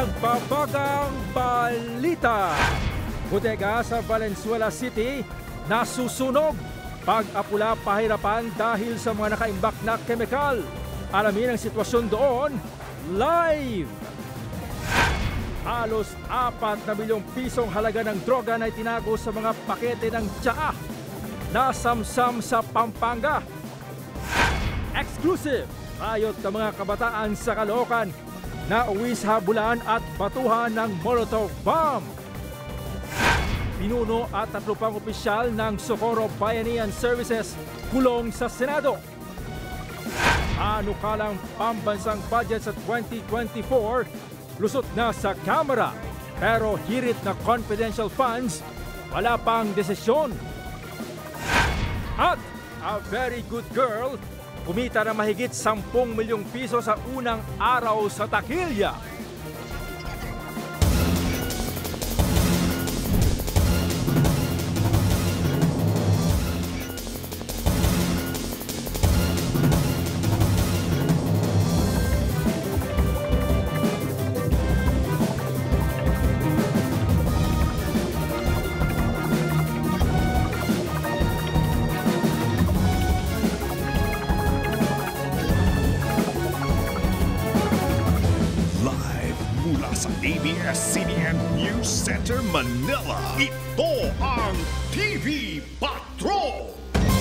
nagbabagang balita. Bodega sa Valenzuela City nasusunog. Pag-apula pahirapan dahil sa mga nakaimbak na kemikal. Alamin ang sitwasyon doon live. Halos 4 na milyong pisong halaga ng droga na itinago sa mga pakete ng tsaa. Nasamsam sa Pampanga. Exclusive! Riot ng mga kabataan sa Caloocan na uwi sa habulan at batuhan ng Molotov bomb. Pinuno at 3 pang opisyal ng Socorro Bayanihan Services kulong sa Senado. Anukalang pambansang budget sa 2024 lusot na sa Kamara. Pero hirit na confidential funds, wala pang desisyon. At a very good girl, kumita na mahigit 10 milyong piso sa unang araw sa takilya. Sa ABS-CBN News Center, Manila. Ito ang TV Patrol!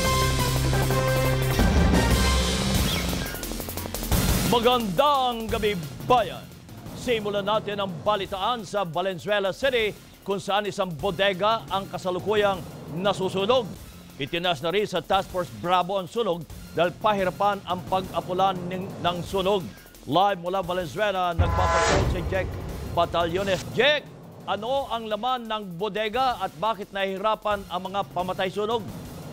Magandang gabi, bayan! Simulan natin ang balitaan sa Valenzuela City kung saan isang bodega ang kasalukuyang nasusunog. Itinas na rin sa Task Force Bravo ang sunog dahil pahirapan ang pag-apulan ng sunog. Live mula Valenzuela, nagpapatrol si Jack Batalyones. Jack, ano ang laman ng bodega at bakit nahihirapan ang mga pamatay sunog?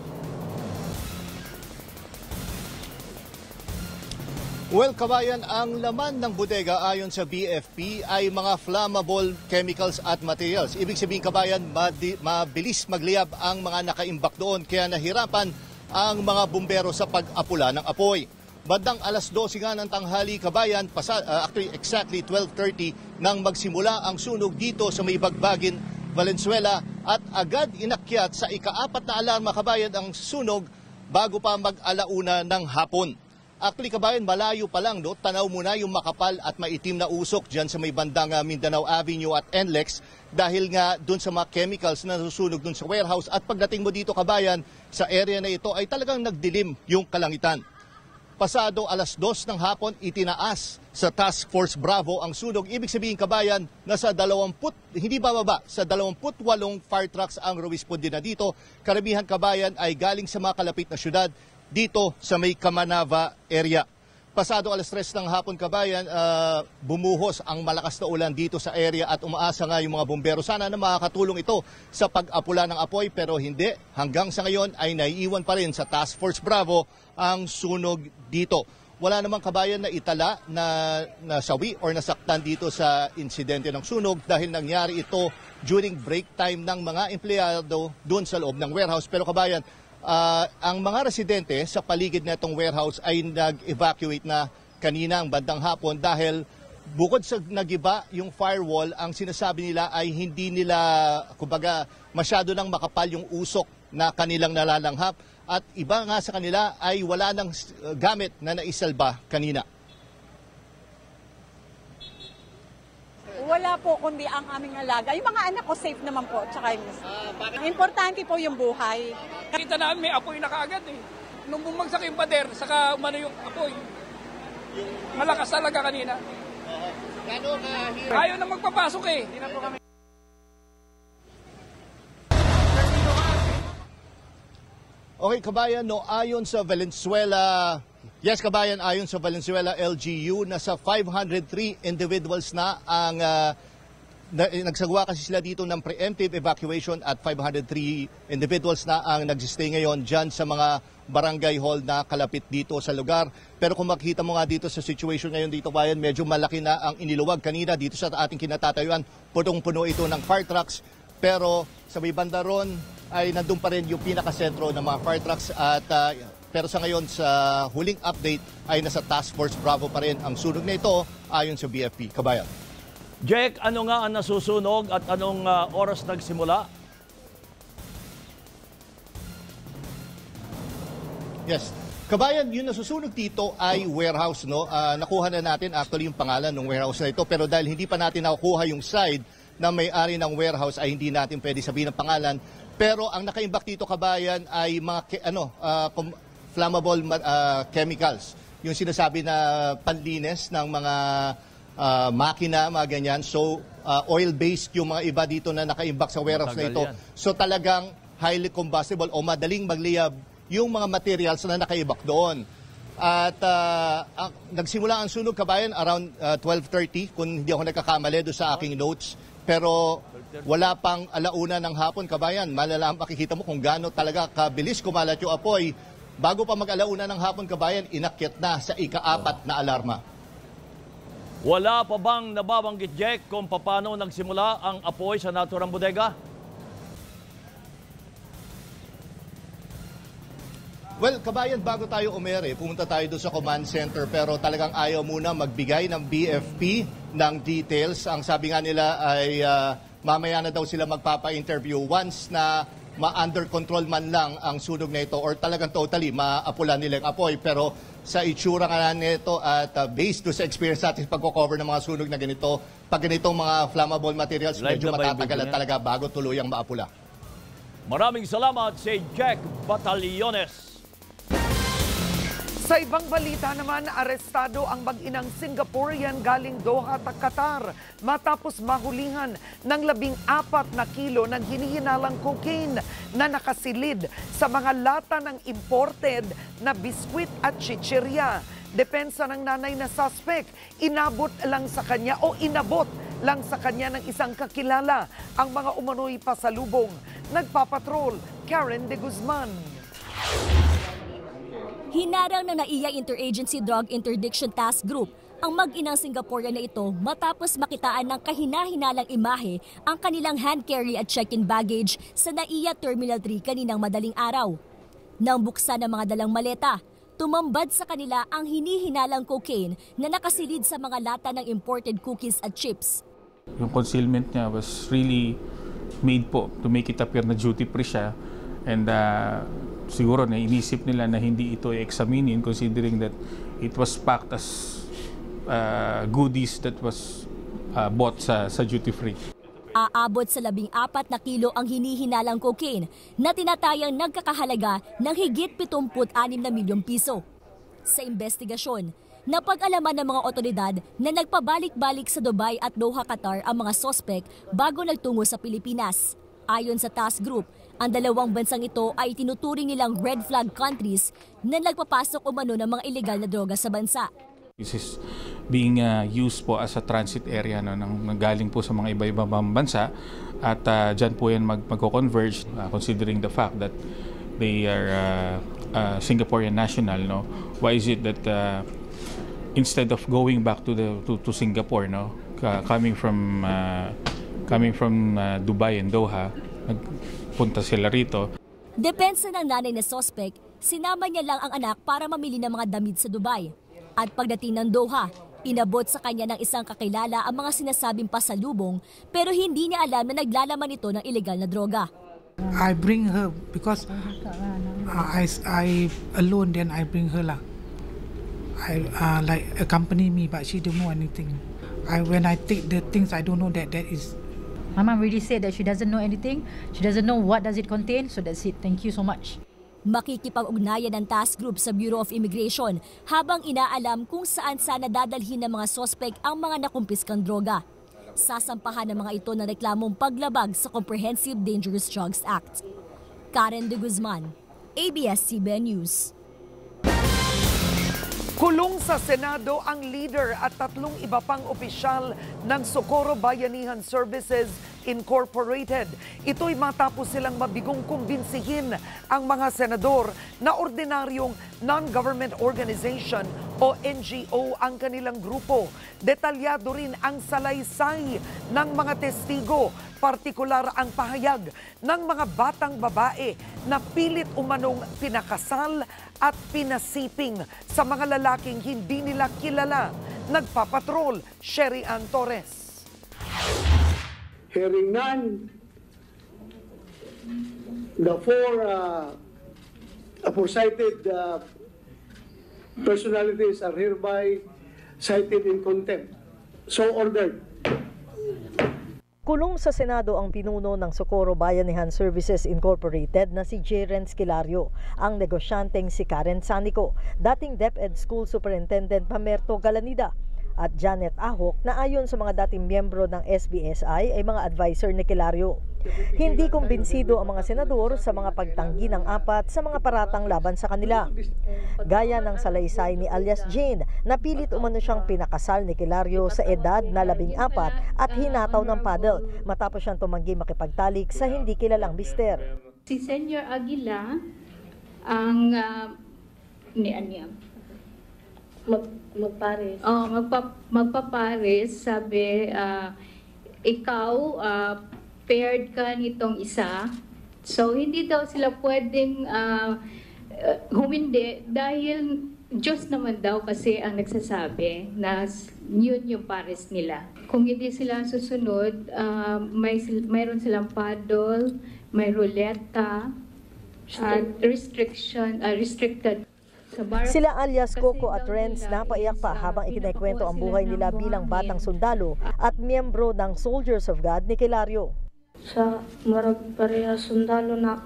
Well, kabayan, ang laman ng bodega ayon sa BFP ay mga flammable chemicals at materials. Ibig sabihin, kabayan, mabilis magliyab ang mga nakaimbak doon kaya nahirapan ang mga bumbero sa pag-apula ng apoy. Bandang alas 12 nga ng tanghali, kabayan, actually exactly 12:30 nang magsimula ang sunog dito sa may Bagbagin, Valenzuela at agad inakyat sa ika-4 na alarma, kabayan, ang sunog bago pa mag-alauna ng hapon. Actually, kabayan, malayo pa lang, tanaw mo na yung makapal at maitim na usok dyan sa may bandang Mindanao Avenue at NLEX dahil nga dun sa mga chemicals na nasusunog dun sa warehouse. At pagdating mo dito, kabayan, sa area na ito ay talagang nagdilim yung kalangitan. Pasado alas 2 ng hapon, itinaas sa Task Force Bravo ang sunog. Ibig sabihin, kabayan, nasa 28 fire trucks ang rumisponde na dito. Karamihan, kabayan, ay galing sa mga kalapit na syudad dito sa may Kamanava area. Pasado alas 3 ng hapon, kabayan, bumuhos ang malakas na ulan dito sa area at umaasa nga yung mga bumbero. Sana na makakatulong ito sa pag-apula ng apoy pero hindi. Hanggang sa ngayon ay naiiwan pa rin sa Task Force Bravo ang sunog dito. Wala namang, kabayan, na itala na nasawi or nasaktan dito sa insidente ng sunog dahil nangyari ito during break time ng mga empleyado doon sa loob ng warehouse. Pero, kabayan, ang mga residente sa paligid na itong warehouse ay nag-evacuate na kanina ang bandang hapon dahil bukod sa nagiba yung firewall, ang sinasabi nila ay hindi nila, kumbaga, masyado nang makapal yung usok na kanilang nalalanghap at iba nga sa kanila ay wala nang gamit na naisalba kanina. Wala po, kundi ang aming alaga. Yung mga anak ko safe naman po, tsaka yung importante po yung buhay. Kita namin may apoy na kaagad eh. Nung bumagsak yung pader, saka umano yung apoy. Malakas talaga kanina. Ayaw na magpapasok eh. Hindi na po kami. Okay, kabayan, no, ayon sa Valenzuela, yes, kabayan, ayon sa Valenzuela LGU, nasa 503 individuals na ang nagsagawa kasi sila dito ng preemptive evacuation at 503 individuals na ang nagsistay ngayon dyan sa mga barangay hall na kalapit dito sa lugar. Pero kung makita mo nga dito sa situation ngayon dito, bayan, medyo malaki na ang iniluwag kanina dito sa ating kinatatayuan. Punong-puno ito ng fire trucks. Pero sa may banda ron ay nandun pa rin yung pinakasentro ng mga fire trucks at pero sa ngayon sa huling update ay nasa Task Force Bravo pa rin ang sunog na ito ayon sa BFP. Kabayan. Jack, ano nga ang nasusunog at anong oras nagsimula? Yes. Kabayan, yung nasusunog dito ay warehouse, no? Nakuha na natin actually yung pangalan ng warehouse na ito, pero dahil hindi pa natin nakukuha yung side na may-ari ng warehouse ay hindi natin pwede sabihin ng pangalan. Pero ang nakaimbak dito, kabayan, ay mga flammable chemicals. Yung sinasabi na panlinis ng mga makina, mga ganyan. So, oil-based yung mga iba dito na nakaimbak sa warehouse na ito. So, talagang highly combustible o madaling magliyab yung mga materials na nakaibak doon. At nagsimula ang sunog, kabayan, around 12:30, kung hindi ako nagkakamali doon sa aking notes. Pero wala pang alauna ng hapon, kabayan. Makikita mo kung gaano talaga kabilis kumalat yung apoy. Bago pa mag-alauna ng hapon, kabayan, inakyat na sa ika-4 na alarma. Wala pa bang nababanggit, Jack, kung paano nagsimula ang apoy sa naturang bodega? Well, kabayan, bago tayo umere, pumunta tayo doon sa command center, pero talagang ayaw muna magbigay ng BFP ng details. Ang sabi nga nila ay mamaya na daw sila magpapa-interview once na ma-under control man lang ang sunog na ito or talagang totally maapula nila ang apoy. Pero sa itsura nga nito at based to sa experience natin sa pagko-cover ng mga sunog na ganito, pag ganitong mga flammable materials, medyo matatagalan talaga bago tuluyang maapula. Maraming salamat si Jack Batallones. Sa ibang balita naman, arestado ang mag-inang Singaporean galing Doha, Qatar matapos mahulihan ng 14 na kilo ng hinihinalang cocaine na nakasilid sa mga lata ng imported na biskwit at chichirya. Depensa ng nanay na suspect, inabot lang sa kanya ng isang kakilala ang mga umano'y pasalubong. Nagpapatrol, Karen de Guzman. Hinarang ng NAIA Interagency Drug Interdiction Task Group ang mag-inang Singaporean na ito matapos makitaan ng kahina-hinalang imahe ang kanilang hand carry at check-in baggage sa NAIA Terminal 3 kaninang madaling araw. Nang buksan ang mga dalang maleta, tumambad sa kanila ang hinihinalang cocaine na nakasilid sa mga lata ng imported cookies at chips. Yung concealment niya was really made po to make it appear na duty-free siya, and siguro na inisip nila na hindi ito i-examinin considering that it was packed as goodies that was bought sa duty-free. Aabot sa 14 na kilo ang hinihinalang cocaine na tinatayang nagkakahalaga ng higit 76 na milyong piso. Sa investigasyon, napag-alaman ng mga otoridad na nagpabalik-balik sa Dubai at Doha, Qatar ang mga sospek bago nagtungo sa Pilipinas. Ayon sa task group, ang dalawang bansang ito ay tinuturing nilang red flag countries na nagpapasok umano ng mga ilegal na droga sa bansa. This is being used po as a transit area galing po sa mga iba-ibang bansa, at dyan po yan magko-converge considering the fact that they are Singaporean national. No? Why is it that instead of going back to Singapore, no, coming from Dubai and Doha, nagpunta sila rito. Depensa ng nanay na suspect, sinama niya lang ang anak para mamili ng mga damit sa Dubai. At pagdating ng Doha, inabot sa kanya ng isang kakilala ang mga sinasabing pasalubong, pero hindi niya alam na naglalaman ito ng ilegal na droga. I bring her because I alone, then I bring her lah. I like accompany me, but she don't know anything. When I take the things, I don't know that is. Mama already said that she doesn't know anything. She doesn't know what does it contain. So that's it. Thank you so much. Makikipag-ugnayan ng task group sa Bureau of Immigration habang inaalam kung saan sana dadalhin ng mga sospek ang mga nakumpiskang droga. Sasampahan ng mga ito ng reklamong paglabag sa Comprehensive Dangerous Drugs Act. Karen de Guzman, ABS-CBN News. Kulong sa Senado ang leader at 3 iba pang opisyal ng Socorro Bayanihan Services Incorporated. Ito'y matapos silang mabigong kumbinsihin ang mga senador na ordinaryong non-government organization o NGO ang kanilang grupo. Detalyado rin ang salaysay ng mga testigo, partikular ang pahayag ng mga batang babae na pilit umanong pinakasal at pinasiping sa mga lalaking hindi nila kilala. Nagpapatrol, Sherry Ann Torres. Hearing none, the four aforecited personalities are hereby cited in contempt. So ordered. Kulong sa Senado ang pinuno ng Socorro Bayanihan Services Incorporated na si J. Renz Kilario, ang negosyanteng si Karen Sanico, dating DepEd School Superintendent Mamerto Galanida, at Janet Ahok na ayon sa mga dating miyembro ng SBSI ay mga advisor ni Kilario. Hindi kumbinsido ang mga senador sa mga pagtanggi ng apat sa mga paratang laban sa kanila. Gaya ng salaysay ni alias Jane, napilit umano siyang pinakasal ni Kilario sa edad na 14 at hinataw ng paddle matapos siyang tumanggi makipagtalik sa hindi kilalang mister. Si Senyor Aguila ang magpares. Magpapares, sabi, ikaw, paired ka nitong isa. So, hindi daw sila pwedeng humindi dahil Diyos naman daw kasi ang nagsasabi na yun yung pares nila. Kung hindi sila susunod, mayroon silang paddle, may ruleta, restricted. Sila alias Coco at Renz napaiyak pa habang ikinikwento ang buhay nila bilang batang sundalo at miyembro ng Soldiers of God ni Kilario. Sa marag pareha sundalo na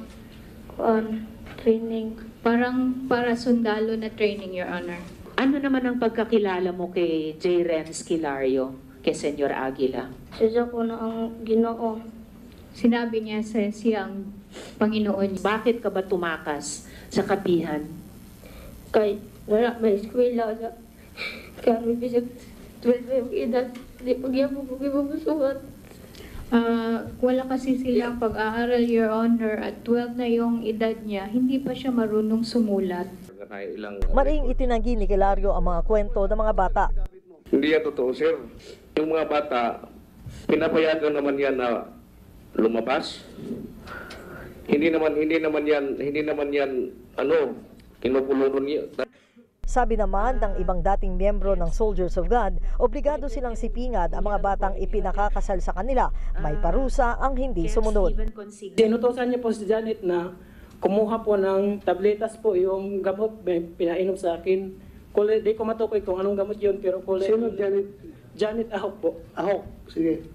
training. Parang para sundalo na training, Your Honor. Ano naman ang pagkakilala mo kay J. Renz Kilario, kay Senyor Aguila? Siya ko na ang Ginoo. Sinabi niya sa siyang Panginoon. Bakit ka ba tumakas sa kapihan? Kay wala may eskwela na. Kaya bisag 12 yung edad. Di pagyamo ko gibubusuhan. Wala kasi silang pag-aaral, Your Honor, at 12 na yung edad niya, hindi pa siya marunong sumulat. Maring itinanggi ni Kilario ang mga kwento ng mga bata. Hindi yan totoo, sir. Yung mga bata, pinapayagan naman yan na lumabas. Hindi naman yan kinukulong niya. Sabi naman ng ibang dating miyembro ng Soldiers of God, obligado silang sipingad ang mga batang ipinakakasal sa kanila. May parusa ang hindi sumunod. Sinutosan niya po si Janet na kumuha po ng tabletas po yung gamot pinainom sa akin. Di ko matukoy kung anong gamot yun, pero sino Janet? Janet Ahok po. Ahok. Sige.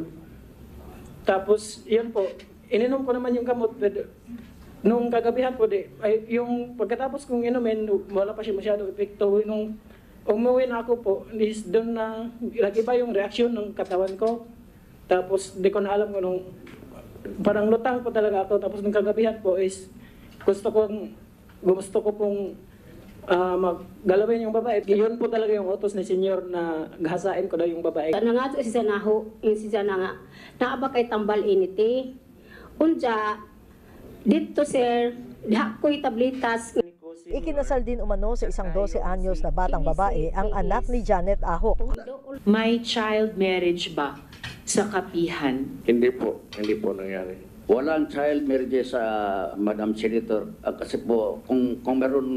Tapos, yun po, ininom ko naman yung gamot. Nung kagabihan po, yung pagkatapos kong inumin, wala pa siya masyado epekto. Nung umuwi na ako po, doon na nag-iba yung reaksyon ng katawan ko. Tapos di ko na alam kung parang lutang po talaga ako. Tapos nung kagabihan po is gusto ko pong maggalawin yung babae. Yun po talaga yung utos ni Senyor na gahasain ko daw yung babae. Ano nga si Sanaho, yung si Sana nga, naaba kay tambal initi. Unja, dito sir, diha ko'y tablitas. Ikinasal din umano sa isang 12 anyos na batang babae ang anak ni Janet Ahok. May child marriage ba sa kapihan? Hindi po nangyari. Walang child marriage sa Madam Senator kasi po kung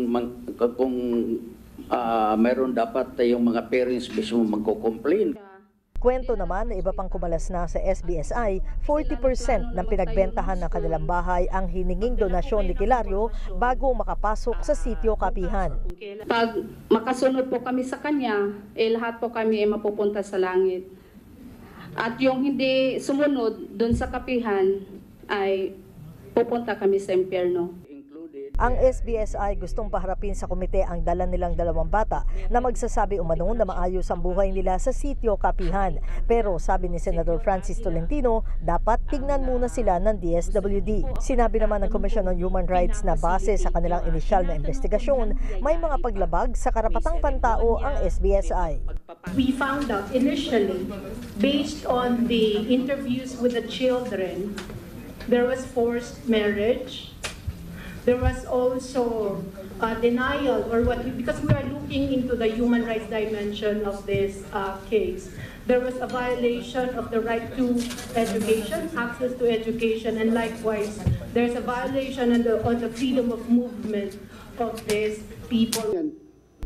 meron dapat yung mga parents mismo magko-complain. Kwento naman na iba pang kumalas na sa SBSI, 40% ng pinagbentahan ng kanilang bahay ang hininging donasyon ni Kilario bago makapasok sa sitio Kapihan. Pag makasunod po kami sa kanya, lahat po kami ay mapupunta sa langit. At yung hindi sumunod doon sa Kapihan ay pupunta kami sa impyerno. Ang SBSI gustong paharapin sa komite ang dala nilang 2 bata na magsasabi umano na maayos ang buhay nila sa sitio Kapihan. Pero sabi ni Senador Francis Tolentino, dapat tignan muna sila ng DSWD. Sinabi naman ng Commission on Human Rights na base sa kanilang inisyal na investigasyon, may mga paglabag sa karapatang pantao ang SBSI. We found out initially, based on the interviews with the children, there was forced marriage. There was also denial, or because we are looking into the human rights dimension of this case. There was a violation of the right to education, access to education, and likewise, there's a violation on the freedom of movement of these people.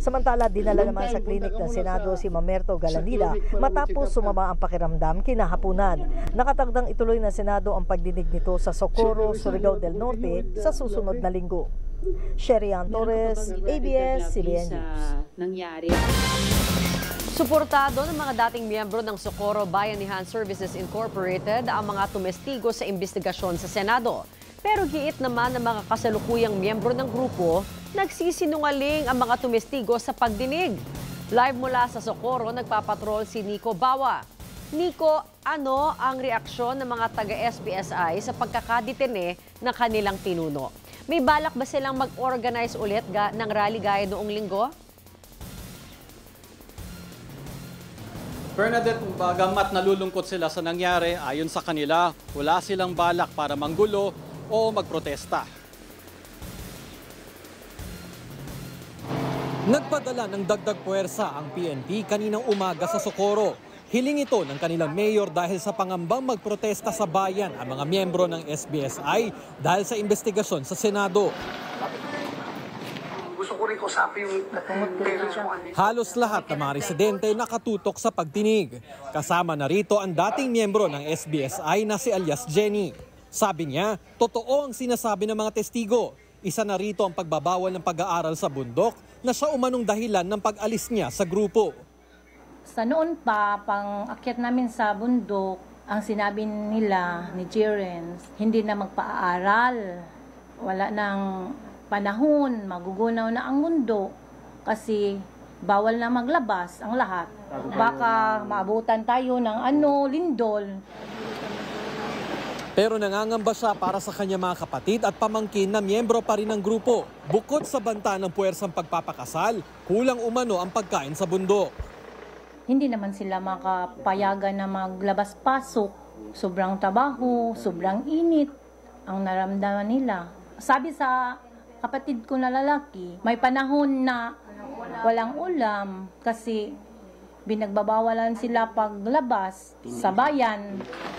Samantala, dinala naman sa klinik ng Senado si Mamerto Galanida matapos sumama ang pakiramdam kinahapunan. Nakatagdang ituloy ng Senado ang pagdinig nito sa Socorro, Surigao del Norte sa susunod na linggo. Sherian Torres, ABS-CBN News. Suportado ng mga dating miyembro ng Socorro Bayanihan Services Incorporated ang mga tumestigo sa investigasyon sa Senado. Pero giit naman ng mga kasalukuyang miyembro ng grupo, nagsisinungaling ang mga tumestigo sa pagdinig. Live mula sa Socorro, nagpapatrol si Nico Bawa. Nico, ano ang reaksyon ng mga taga-SBSI sa pagkakadetene ng kanilang pinuno? May balak ba silang mag-organize ulit ng rally gaya noong linggo? Bernadette, bagamat nalulungkot sila sa nangyari, ayon sa kanila, wala silang balak para manggulo o magprotesta. Nagpadala ng dagdag puwersa ang PNP kaninang umaga sa Socorro. Hiling ito ng kanilang mayor dahil sa pangambang magprotesta sa bayan ang mga miyembro ng SBSI dahil sa investigasyon sa Senado. Gusto ko rin usapin yung Halos lahat ng mga residente nakatutok sa pagdinig. Kasama na rito ang dating miyembro ng SBSI na si alias Jenny. Sabi niya, totoo ang sinasabi ng mga testigo. Isa na rito ang pagbabawal ng pag-aaral sa bundok na siya umanong dahilan ng pag-alis niya sa grupo. Sa noon pa, pang-akyat namin sa bundok, ang sinabi nila ni Jerens, hindi na magpa-aaral. Wala nang panahon, magugunaw na ang mundo kasi bawal na maglabas ang lahat. Baka maabutan tayo ng lindol. Pero nangangamba siya para sa kanya mga kapatid at pamangkin na miyembro pa rin ng grupo. Bukod sa banta ng puwersang pagpapakasal, kulang umano ang pagkain sa bundok. Hindi naman sila makapayagan na maglabas-pasok. Sobrang trabaho, sobrang init ang naramdaman nila. Sabi sa kapatid ko na lalaki, may panahon na walang ulam kasi binagbabawalan sila paglabas sa bayan.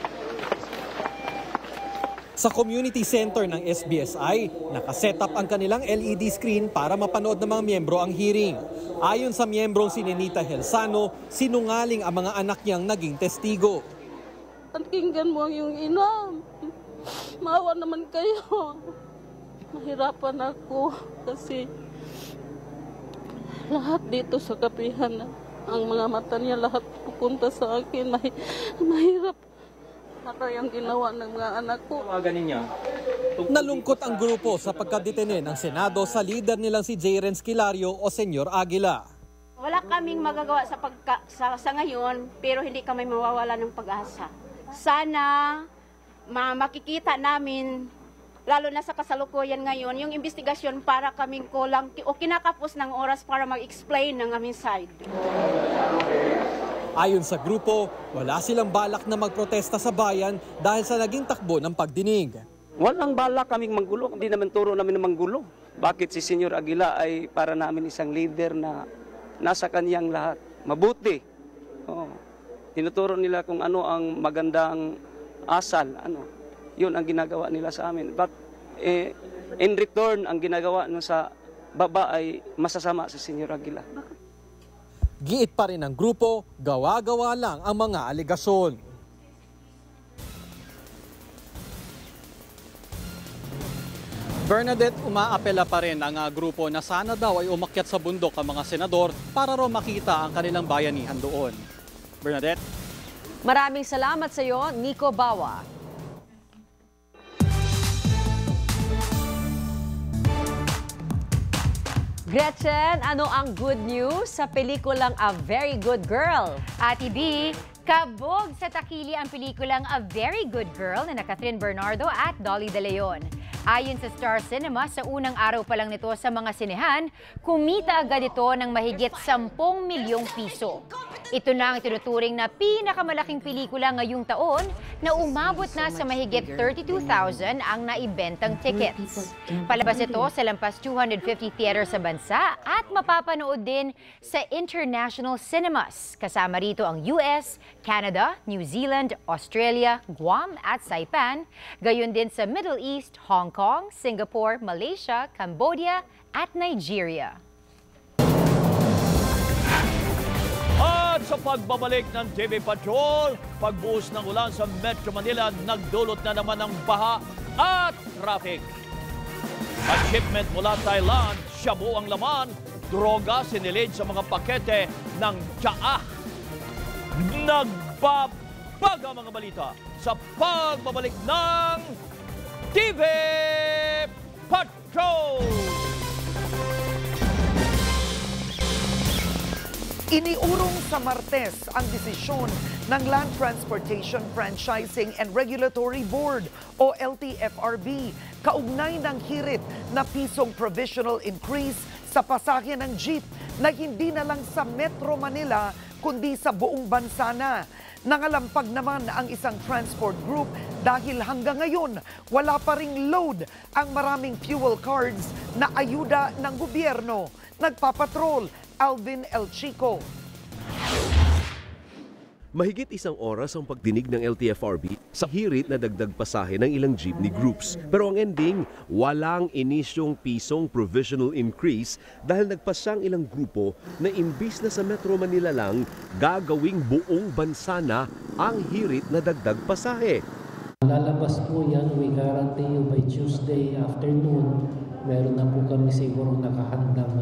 Sa community center ng SBSI, nakaset up ang kanilang LED screen para mapanood ng mga miyembro ang hearing. Ayon sa miyembrong si Nenita Helsano, sinungaling ang mga anak niyang naging testigo. Pakinggan mo yung ina. Maawa naman kayo. Mahirapan ako kasi lahat dito sa kapihan, ang mga mata niya lahat pupunta sa akin. Mahirap. Ako yung ginawa ng mga anak ko. Nalungkot ang grupo sa pagkadetene ng Senado sa lider nilang si Jerens Kilario o Senyor Aguila. Wala kaming magagawa sa ngayon, pero hindi kami mawawala ng pag-asa. Sana makikita namin, lalo na sa kasalukuyan ngayon, yung investigasyon para kaming kulang o kinakapos ng oras para mag-explain ng aming side. Ayon sa grupo, wala silang balak na magprotesta sa bayan dahil sa naging takbo ng pagdinig. Walang balak kaming manggulo, hindi naman turo namin na manggulo. Bakit si Senyor Aguila ay para namin isang leader na nasa kaniyang lahat. Mabuti. Tinuturo nila kung ano ang magandang asal. Yun ang ginagawa nila sa amin. But in return, ang ginagawa nila sa baba ay masasama sa Senyor Aguila. Giit pa rin ang grupo, gawa-gawa lang ang mga aligasyon. Bernadette, umaapela pa rin ang grupo na sana daw ay umakyat sa bundok ang mga senador para raw makita ang kanilang bayanihan doon. Bernadette? Maraming salamat sa iyo, Nico Bawa. Gretchen, ano ang good news sa pelikulang A Very Good Girl? Ate B, kabog sa takili ang pelikulang A Very Good Girl na Catherine Bernardo at Dolly De Leon. Ayon sa Star Cinema, sa unang araw pa lang nito sa mga sinehan, kumita agad ito ng mahigit 10 milyong piso. Ito na ang tinuturing na pinakamalaking pelikula ngayong taon na umabot na sa mahigit 32,000 ang naibentang tickets. Palabas ito sa lampas 250 theaters sa bansa at mapapanood din sa international cinemas. Kasama rito ang US, Canada, New Zealand, Australia, Guam at Saipan. Gayon din sa Middle East, Hong Kong, Singapore, Malaysia, Cambodia at Nigeria. At sa pagbabalik ng TV Patrol, pagbuhos ng ulan sa Metro Manila, nagdulot na naman ng baha at traffic. At shipment mula Thailand, shabu ang laman, droga sinilid sa mga pakete ng tsaa. Nagbabaga mga balita sa pagbabalik ng TV Patrol! Iniurong sa Martes ang desisyon ng Land Transportation Franchising and Regulatory Board o LTFRB kaugnay ng hirit na pisong provisional increase sa pasahe ng jeep na hindi na lang sa Metro Manila kundi sa buong bansa na. Nangalampag naman ang isang transport group dahil hanggang ngayon wala pa ring load ang maraming fuel cards na ayuda ng gobyerno. Nagpapatrol, Alvin El Chico. Mahigit isang oras ang pagdinig ng LTFRB sa hirit na dagdag pasahe ng ilang jeepney groups. Pero ang ending, walang inisyong pisong provisional increase dahil nagpasang ilang grupo na imbis na sa Metro Manila lang, gagawing buong bansa na ang hirit na dagdag pasahe. Lalabas po yan, we guarantee you by Tuesday afternoon, meron na po kami siguro nakahandang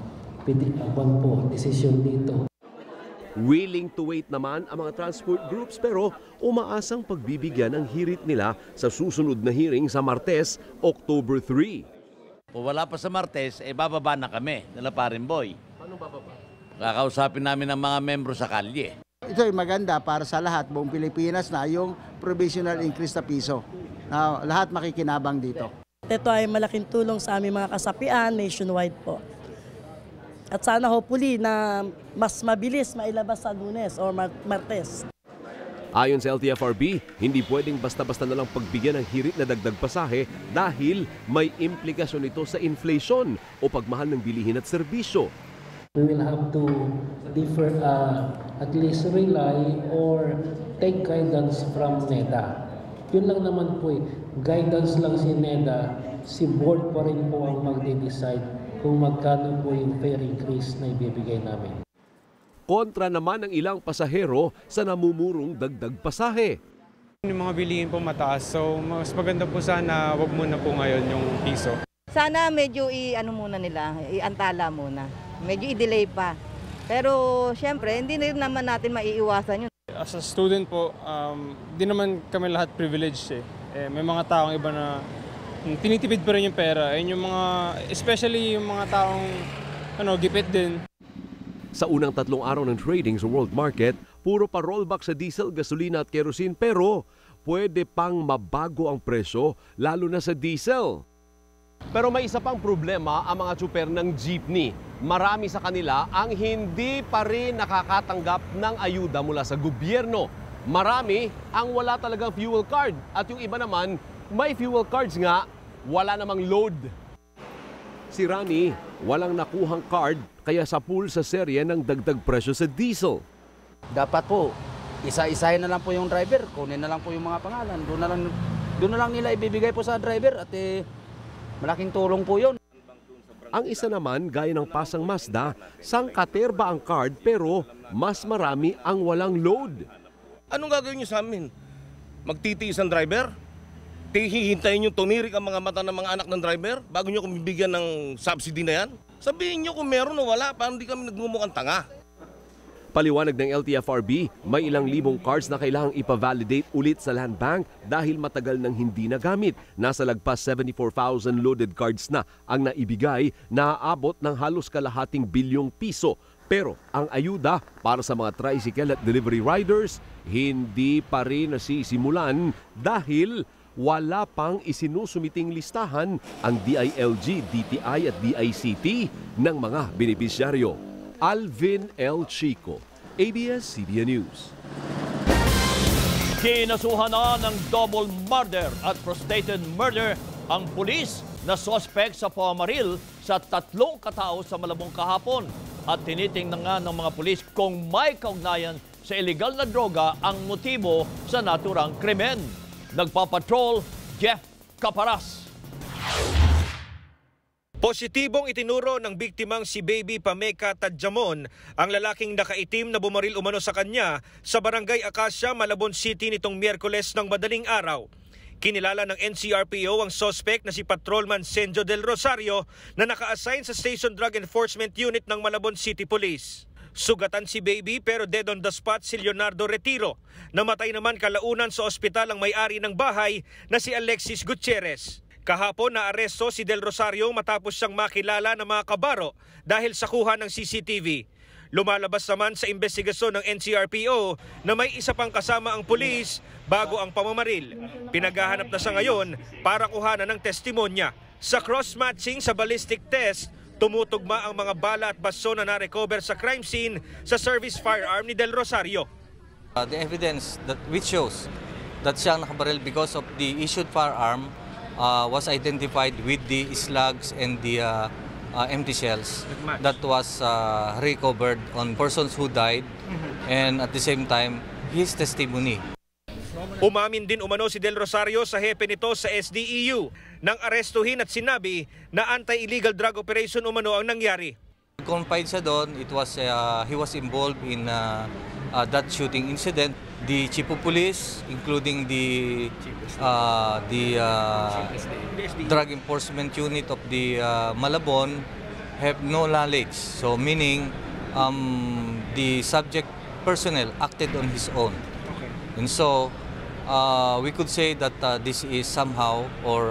desisyon dito. Willing to wait naman ang mga transport groups pero umaasang pagbibigyan ang hirit nila sa susunod na hearing sa Martes, October 3. Kung wala pa sa Martes, bababa na kami, nila parin boy. Paano bababa? Kakausapin namin ang mga membro sa kalye. Ito ay maganda para sa lahat, buong Pilipinas na yung provisional increase na piso. Na lahat makikinabang dito. Ito ay malaking tulong sa aming mga kasapian nationwide po. At sana hopefully na mas mabilis mailabas sa Lunes o Martes. Ayon sa LTFRB, hindi pwedeng basta-basta na lang pagbigyan ng hirit na dagdag pasahe dahil may implikasyon ito sa inflation o pagmahal ng bilihin at serbisyo. We will have to differ, at least rely or take guidance from NEDA. Yun lang naman po guidance lang si NEDA, si board pa rin po ang magde-decide kung magkano po yung fare increase na ibibigay namin. Kontra naman ng ilang pasahero sa namumurong dagdag pasahe. Yung mga bilihin po mataas, so mas maganda po sana wag muna po ngayon yung piso. Sana medyo iantala muna. Medyo i-delay pa. Pero syempre, hindi rin naman natin maiiwasan yun. As a student po, di naman kami lahat privileged may mga taong iba na tinitipid pa rin yung pera. Ayun yung mga, especially yung mga taong gipit din. Sa unang 3 araw ng trading sa world market, puro pa rollback sa diesel, gasolina at kerosene pero pwede pang mabago ang presyo lalo na sa diesel. Pero may isa pang problema ang mga tsuper ng jeepney. Marami sa kanila ang hindi pa rin nakakatanggap ng ayuda mula sa gobyerno. Marami ang wala talagang fuel card at yung iba naman may fuel cards nga, wala namang load. Si Rani, walang nakuhang card kaya sa pool sa serye ng dagdag presyo sa diesel. Dapat po, isa-isahin na lang po yung driver, kunin na lang po yung mga pangalan. Doon na lang nila ibibigay po sa driver at malaking tulong po yun. Ang isa naman, gaya ng Pasang Mazda, sangkaterba ang card pero mas marami ang walang load. Anong gagawin niyo sa amin? Magtitiis ang driver? Hihintayin nyo tumirik ang mga mata ng mga anak ng driver bago nyo kung bibigyan ng subsidy na yan? Sabihin nyo kung meron o wala, parang di kami nagmumukhang tanga. Paliwanag ng LTFRB, may ilang libong cards na kailangang ipa-validate ulit sa Land Bank dahil matagal nang hindi nagamit. Nasa lagpas 74,000 loaded cards na ang naibigay na aabot ng halos kalahating bilyong piso. Pero ang ayuda para sa mga tricycle at delivery riders hindi pa rin nasisimulan dahil wala pang isinusumiting listahan ang DILG, DTI at DICT ng mga benepisyaryo. Alvin L. Chico, ABS-CBN News. Kinasuhan na ng double murder at prostrated murder ang pulis na suspect sa pamaril sa 3 katao sa Malabong kahapon. At tinitingnan nga ng mga pulis kung may kaugnayan sa illegal na droga ang motibo sa naturang krimen. Nagpapatrol, Jeff Caparas. Positibong itinuro ng biktimang si Baby Pameka Tadjamon ang lalaking nakaitim na bumaril umano sa kanya sa Barangay Acacia, Malabon City nitong Miyerkules ng madaling araw. Kinilala ng NCRPO ang suspect na si Patrolman Senjo del Rosario na naka-assign sa Station Drug Enforcement Unit ng Malabon City Police. Sugatan si Baby pero dead on the spot si Leonardo Retiro. Namatay naman kalaunan sa ospital ang may-ari ng bahay na si Alexis Gutierrez. Kahapon naaresto si Del Rosario matapos siyang makilala ng mga kabaro dahil sa kuha ng CCTV. Lumalabas naman sa investigasyon ng NCRPO na may isa pang kasama ang pulis bago ang pamamaril. Pinaghahanap na sa ngayon para kuhanan ng testimonya. Sa cross-matching sa ballistic test, tumutugma ang mga bala at baso na na-recover sa crime scene sa service firearm ni Del Rosario. The evidence which shows that siya nakabaril because of the issued firearm was identified with the slugs and the empty shells that was recovered on persons who died, and at the same time his testimony. Umamin din umano si Del Rosario sa hepe nito sa SDEU nang arestuhin at sinabi na anti-illegal drug operation umano ang nangyari. Confide siya doon, he was involved in that shooting incident. The chief of police, including the drug enforcement unit of the Malabon, have no knowledge. So meaning the subject personnel acted on his own. And so we could say that this is somehow or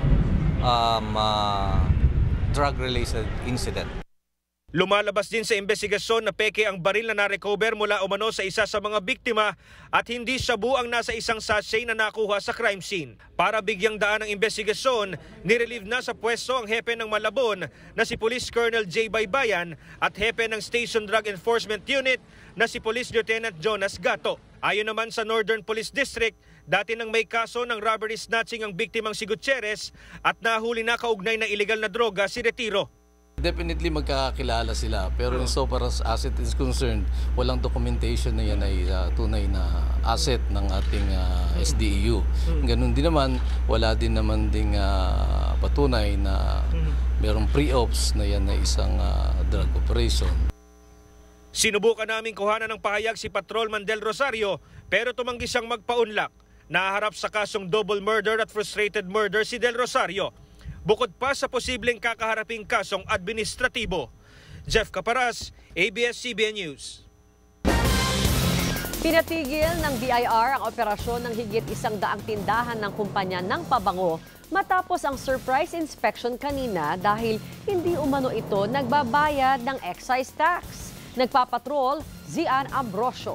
drug-related incident. Lumalabas din sa investigasyon na peke ang baril na na-recover mula umano sa isa sa mga biktima at hindi shabu ang nasa isang sachet na nakuha sa crime scene. Para bigyang daan ang investigasyon, nirelieve na sa pwesto ang hepe ng Malabon na si Police Colonel J. Baybayan at hepe ng Station Drug Enforcement Unit na si Police Lieutenant Jonas Gato. Ayon naman sa Northern Police District, dati nang may kaso ng robbery snatching ang biktimang si Gutierrez at nahuli na kaugnay ng illegal na droga si Retiro. Definitely magkakakilala sila, pero so far as asset is concerned, walang documentation na yan ay tunay na asset ng ating SDEU. Ganun din naman, wala din naman ding patunay na mayroong pre-ops na yan na isang drug operation. Sinubukan naming kuhanan ng pahayag si Patrolman Del Rosario pero tumanggi siyang magpaunlak. Naharap sa kasong double murder at frustrated murder si Del Rosario. Bukod pa sa posibleng kakaharaping kasong administratibo. Jeff Caparas, ABS-CBN News. Pinatigil ng BIR ang operasyon ng higit 100 tindahan ng kumpanya ng pabango matapos ang surprise inspection kanina dahil hindi umano ito nagbabayad ng excise tax. Nagpapatrol, Zian Ambrosio.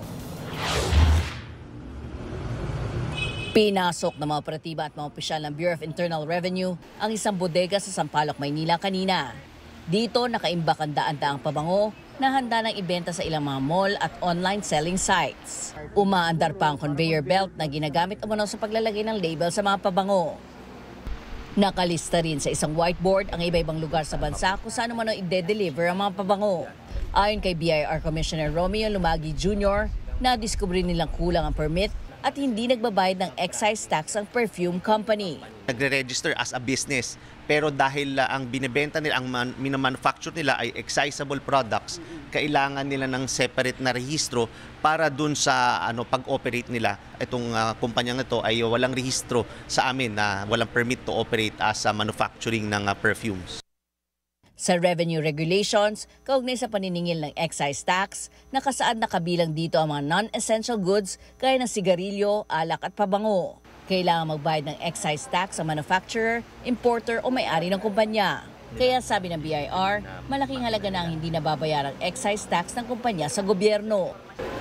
Pinasok ng mga operatiba at mga opisyal ng Bureau of Internal Revenue ang isang bodega sa Sampaloc, Maynila kanina. Dito nakaimbak ang daan-daang pabango na handa ng ibenta sa ilang mga mall at online selling sites. Umaandar pa ang conveyor belt na ginagamit umano sa paglalagay ng label sa mga pabango. Nakalista rin sa isang whiteboard ang iba-ibang lugar sa bansa kung saan umano i-deliver ang mga pabango. Ayon kay BIR Commissioner Romeo Lumagi Jr., nadiskubre nilang kulang ang permit at hindi nagbabayad ng excise tax ang perfume company. Nagre-register as a business, pero dahil ang binibenta nila, ang minamanufacture nila ay excisable products, kailangan nila ng separate na rehistro para dun sa pag-operate nila. Itong kumpanyang ito ay walang rehistro sa amin na walang permit to operate as manufacturing ng perfumes. Sa revenue regulations, kaugnay sa paniningil ng excise tax, nakasaad na kabilang dito ang mga non-essential goods gaya ng sigarilyo, alak at pabango. Kailangan magbayad ng excise tax sa manufacturer, importer o may-ari ng kumpanya. Kaya sabi ng BIR, malaking halaga na ang hindi nababayarang excise tax ng kumpanya sa gobyerno.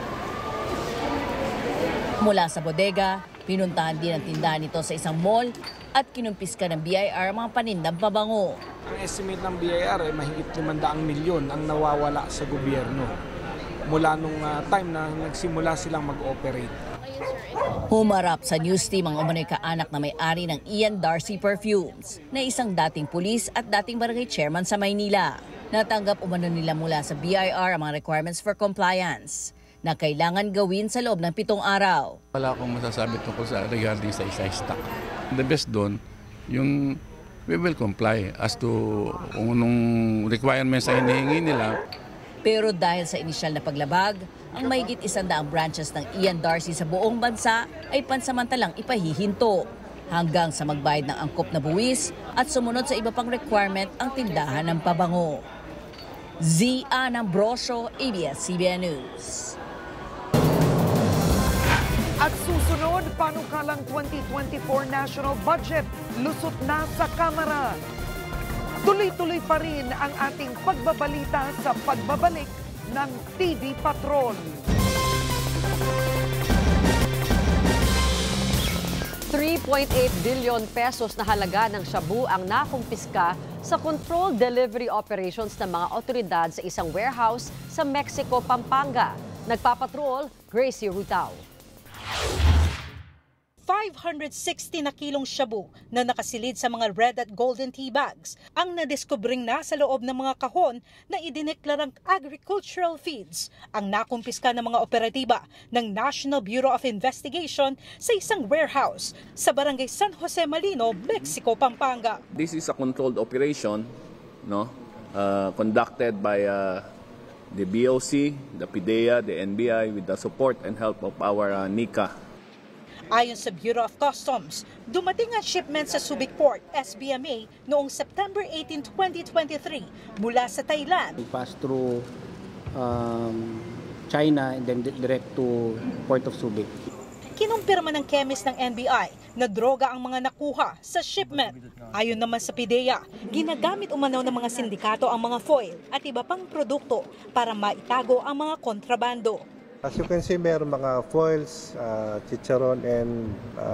Mula sa bodega, pinuntahan din ang tindahan nito sa isang mall at kinumpiska ng BIR ang mga panindang pabango. Ang estimate ng BIR ay mahigit 500 milyon ang nawawala sa gobyerno mula nung time na nagsimula silang mag-operate. Humarap sa news team ang umano'y kaanak na may-ari ng Ian Darcy Perfumes na isang dating pulis at dating barangay chairman sa Maynila. Natanggap umano nila mula sa BIR ang mga requirements for compliance na kailangan gawin sa loob ng 7 araw. Wala akong masasabi tungkol sa regarding sa excise tax. The best doon, yung we will comply as to kung anong requirements ay hinihingi nila. Pero dahil sa inisyal na paglabag, ang mahigit 100 branches ng Ian Darcy sa buong bansa ay pansamantalang ipahihinto hanggang sa magbayad ng angkop na buwis at sumunod sa iba pang requirement ang tindahan ng pabango. Zian Ambrosio, ABS-CBN News. At susunod, panukalang 2024 national budget lusot na sa Kamara. Tuloy-tuloy pa rin ang ating pagbabalita sa pagbabalik ng TV Patrol. 3.8 billion pesos na halaga ng shabu ang nakumpiska sa controlled delivery operations ng mga otoridad sa isang warehouse sa Mexico, Pampanga. Nagpapatrol, Gracie Rutao. 560 na kilong shabu na nakasilid sa mga red at golden tea bags ang nadiskubring na sa loob ng mga kahon na idineklarang agricultural feeds ang nakumpiska ng mga operatiba ng National Bureau of Investigation sa isang warehouse sa barangay San Jose Malino, Mexico, Pampanga. This is a controlled operation, no, conducted by the BOC, the PIDEA, the NBI with the support and help of our NICA. Ayon sa Bureau of Customs, dumating ang shipment sa Subic Port, SBMA, noong September 18, 2023 mula sa Thailand. We pass through China and then direct to Port of Subic. Kinumpirma ng chemist ng NBI na droga ang mga nakuha sa shipment. Ayon naman sa PIDEA, ginagamit umano ng mga sindikato ang mga foil at iba pang produkto para maitago ang mga kontrabando. As you can see, meron mga foils, chicharon, and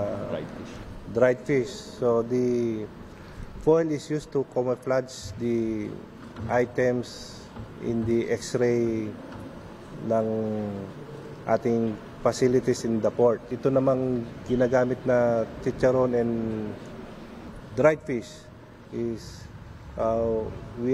dried fish. So the foil is used to camouflage the items in the X-ray ng ating facilities in the port. Ito namang ginagamit na chicharon and dried fish is we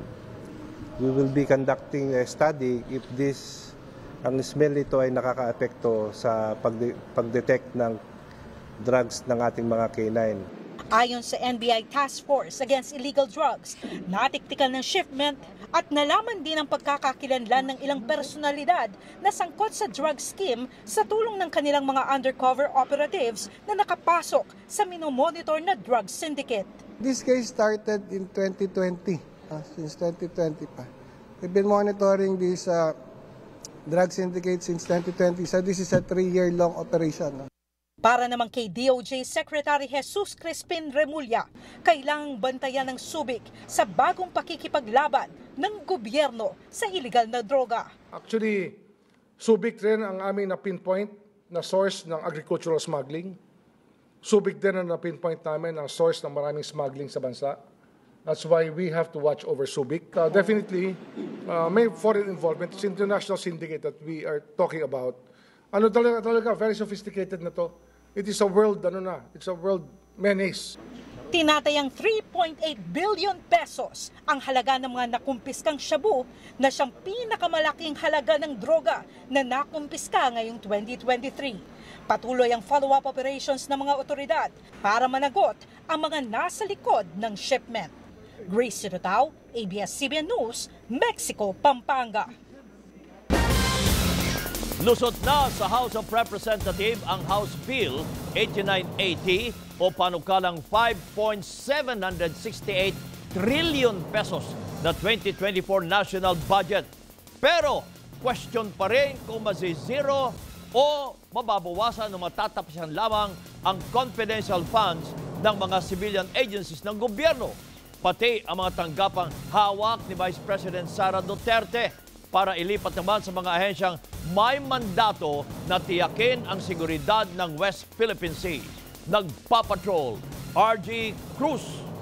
will be conducting a study if ang smell nito ay nakaka-apekto sa pag-detect ng drugs ng ating mga canine. Ayon sa NBI Task Force Against Illegal Drugs, natiktikan ng shipment at nalaman din ang pagkakakilanlan ng ilang personalidad na sangkot sa drug scheme sa tulong ng kanilang mga undercover operatives na nakapasok sa minomonitor na drug syndicate. This case started in 2020, since 2020 pa. We've been monitoring this drug syndicate since 2020, so this is a 3-year-long operation. Para naman kay DOJ Secretary Jesus Crispin Remulla, kailangang bantayan ng Subic sa bagong pakikipaglaban ng gobyerno sa illegal na droga. Actually, Subic rin ang aming na-pinpoint na source ng agricultural smuggling. Subic din ang na-pinpoint namin ang source ng maraming smuggling sa bansa. That's why we have to watch over Subic. Definitely, may foreign involvement. It's international syndicate that we are talking about. Ano talaga very sophisticated na to. It is a world, it's a world menace. Tinatayang 3.8 billion pesos ang halaga ng mga nakumpiskang shabu na siyang pinakamalaking halaga ng droga na nakumpiska ngayong 2023. Patuloy ang follow-up operations ng mga otoridad para managot ang mga nasa likod ng shipment. Gracie Rutao, ABS-CBN News, Mexico, Pampanga. Lusot na sa House of Representatives ang House Bill 8980 o panukalang 5.768 trillion pesos na 2024 national budget. Pero question pa rin kung mazi-zero o mababawasan o matatapusan lamang ang confidential funds ng mga civilian agencies ng gobyerno, pati ang mga tanggapang hawak ni Vice President Sara Duterte para ilipat naman sa mga ahensyang may mandato na tiyakin ang seguridad ng West Philippine Sea. Nagpapatrol, RG Cruz.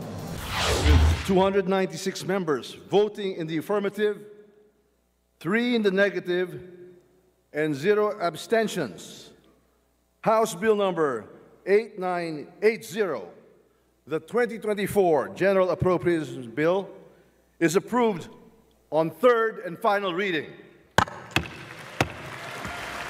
296 members voting in the affirmative, 3 in the negative, and 0 abstentions. House Bill number 8980, the 2024 General Appropriations Bill, is approved on third and final reading.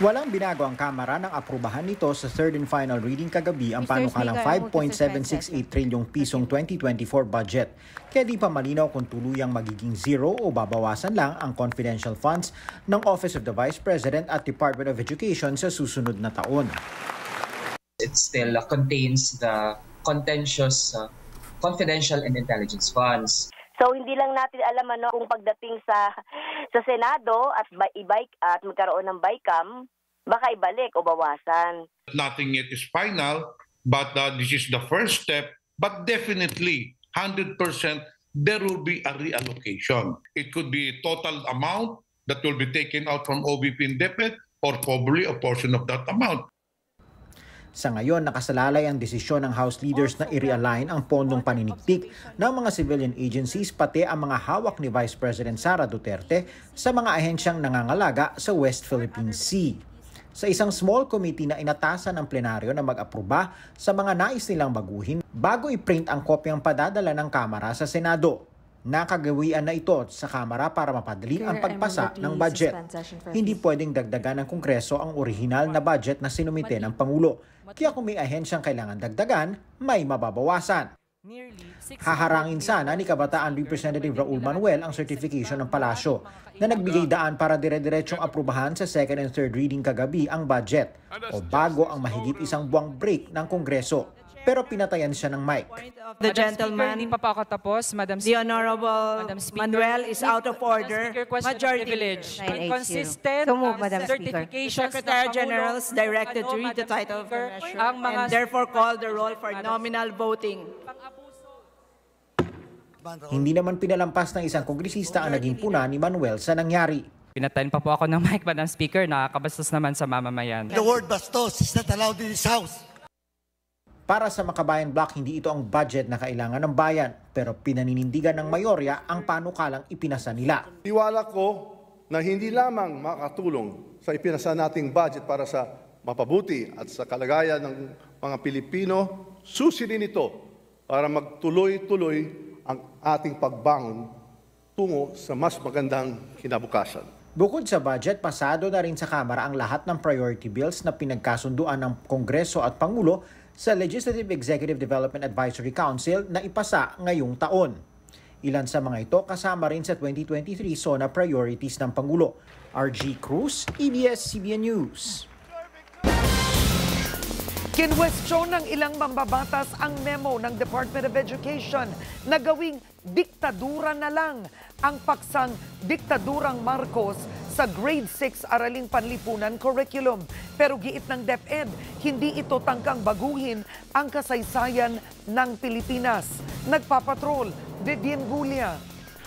Walang binago ang Kamara nang aprubahan nito sa third and final reading kagabi ang panukalang 5.768 trilyong pisong 2024 budget. Kaya di pa malinaw kung tuluyang magiging zero o babawasan lang ang confidential funds ng Office of the Vice President at Department of Education sa susunod na taon. It still contains the contentious confidential and intelligence funds. So hindi lang natin alam kung pagdating sa Senado at magkaroon ng BICAM, baka ibalik o bawasan. Nothing yet is final, but this is the first step. But definitely, 100% there will be a reallocation. It could be a total amount that will be taken out from OVP and DepEd or probably a portion of that amount. Sa ngayon, nakasalalay ang desisyon ng House leaders na i-realign ang pondong paniniktik ng mga civilian agencies pati ang mga hawak ni Vice President Sara Duterte sa mga ahensyang nangangalaga sa West Philippine Sea. Sa isang small committee na inatasan ng plenaryo na mag-aproba sa mga nais nilang baguhin bago i-print ang kopyang padadala ng Kamara sa Senado. Nakagawian na ito sa Kamara para mapadali ang pagpasa ng budget. Hindi pwedeng dagdagan ng Kongreso ang orihinal na budget na sinumite ng Pangulo. Kaya kung may ahensyang kailangan dagdagan, may mababawasan. Haharangin sana ni Kabataan Representative Raul Manuel ang certification ng Palasyo na nagbigay daan para dire-diretsong aprubahan sa second and third reading kagabi ang budget o bago ang mahigit isang buwang break ng Kongreso. Pero pinatayan siya ng mic. The gentleman, hindi pa po ako tapos, Madam the Honorable Manuel is out of order. Majority Privilege. Inconsistent certifications Secretary Generals directed to read the title of the measure and therefore call the roll for nominal voting. Hindi naman pinalampas ng isang kongresista ang naging puna ni Manuel sa nangyari. Pinatayin pa po ako ng mic, Madam Speaker, nakakabastos naman sa mamamayan. The word bastos is not allowed in this House. Para sa Makabayan Bloc, hindi ito ang budget na kailangan ng bayan, pero pinaninindigan ng mayorya ang panukalang ipinasa nila. Tiwala ko na hindi lamang makatulong sa ipinasa nating budget para sa mapabuti at sa kalagayan ng mga Pilipino, susi din ito para magtuloy-tuloy ang ating pagbangon tungo sa mas magandang kinabukasan. Bukod sa budget, pasado na rin sa Kamara ang lahat ng priority bills na pinagkasunduan ng Kongreso at Pangulo sa Legislative Executive Development Advisory Council na ipasa ngayong taon. Ilan sa mga ito kasama rin sa 2023 SONA priorities ng Pangulo. RG Cruz, ABS-CBN News. Kinwestiyon ng ilang mambabatas ang memo ng Department of Education na gawing diktadura na lang ang paksang Diktadurang Marcos sa Grade 6 Araling Panlipunan Curriculum. Pero giit ng DepEd, hindi ito tangkang baguhin ang kasaysayan ng Pilipinas. Nagpapatrol, Vivian Gulia.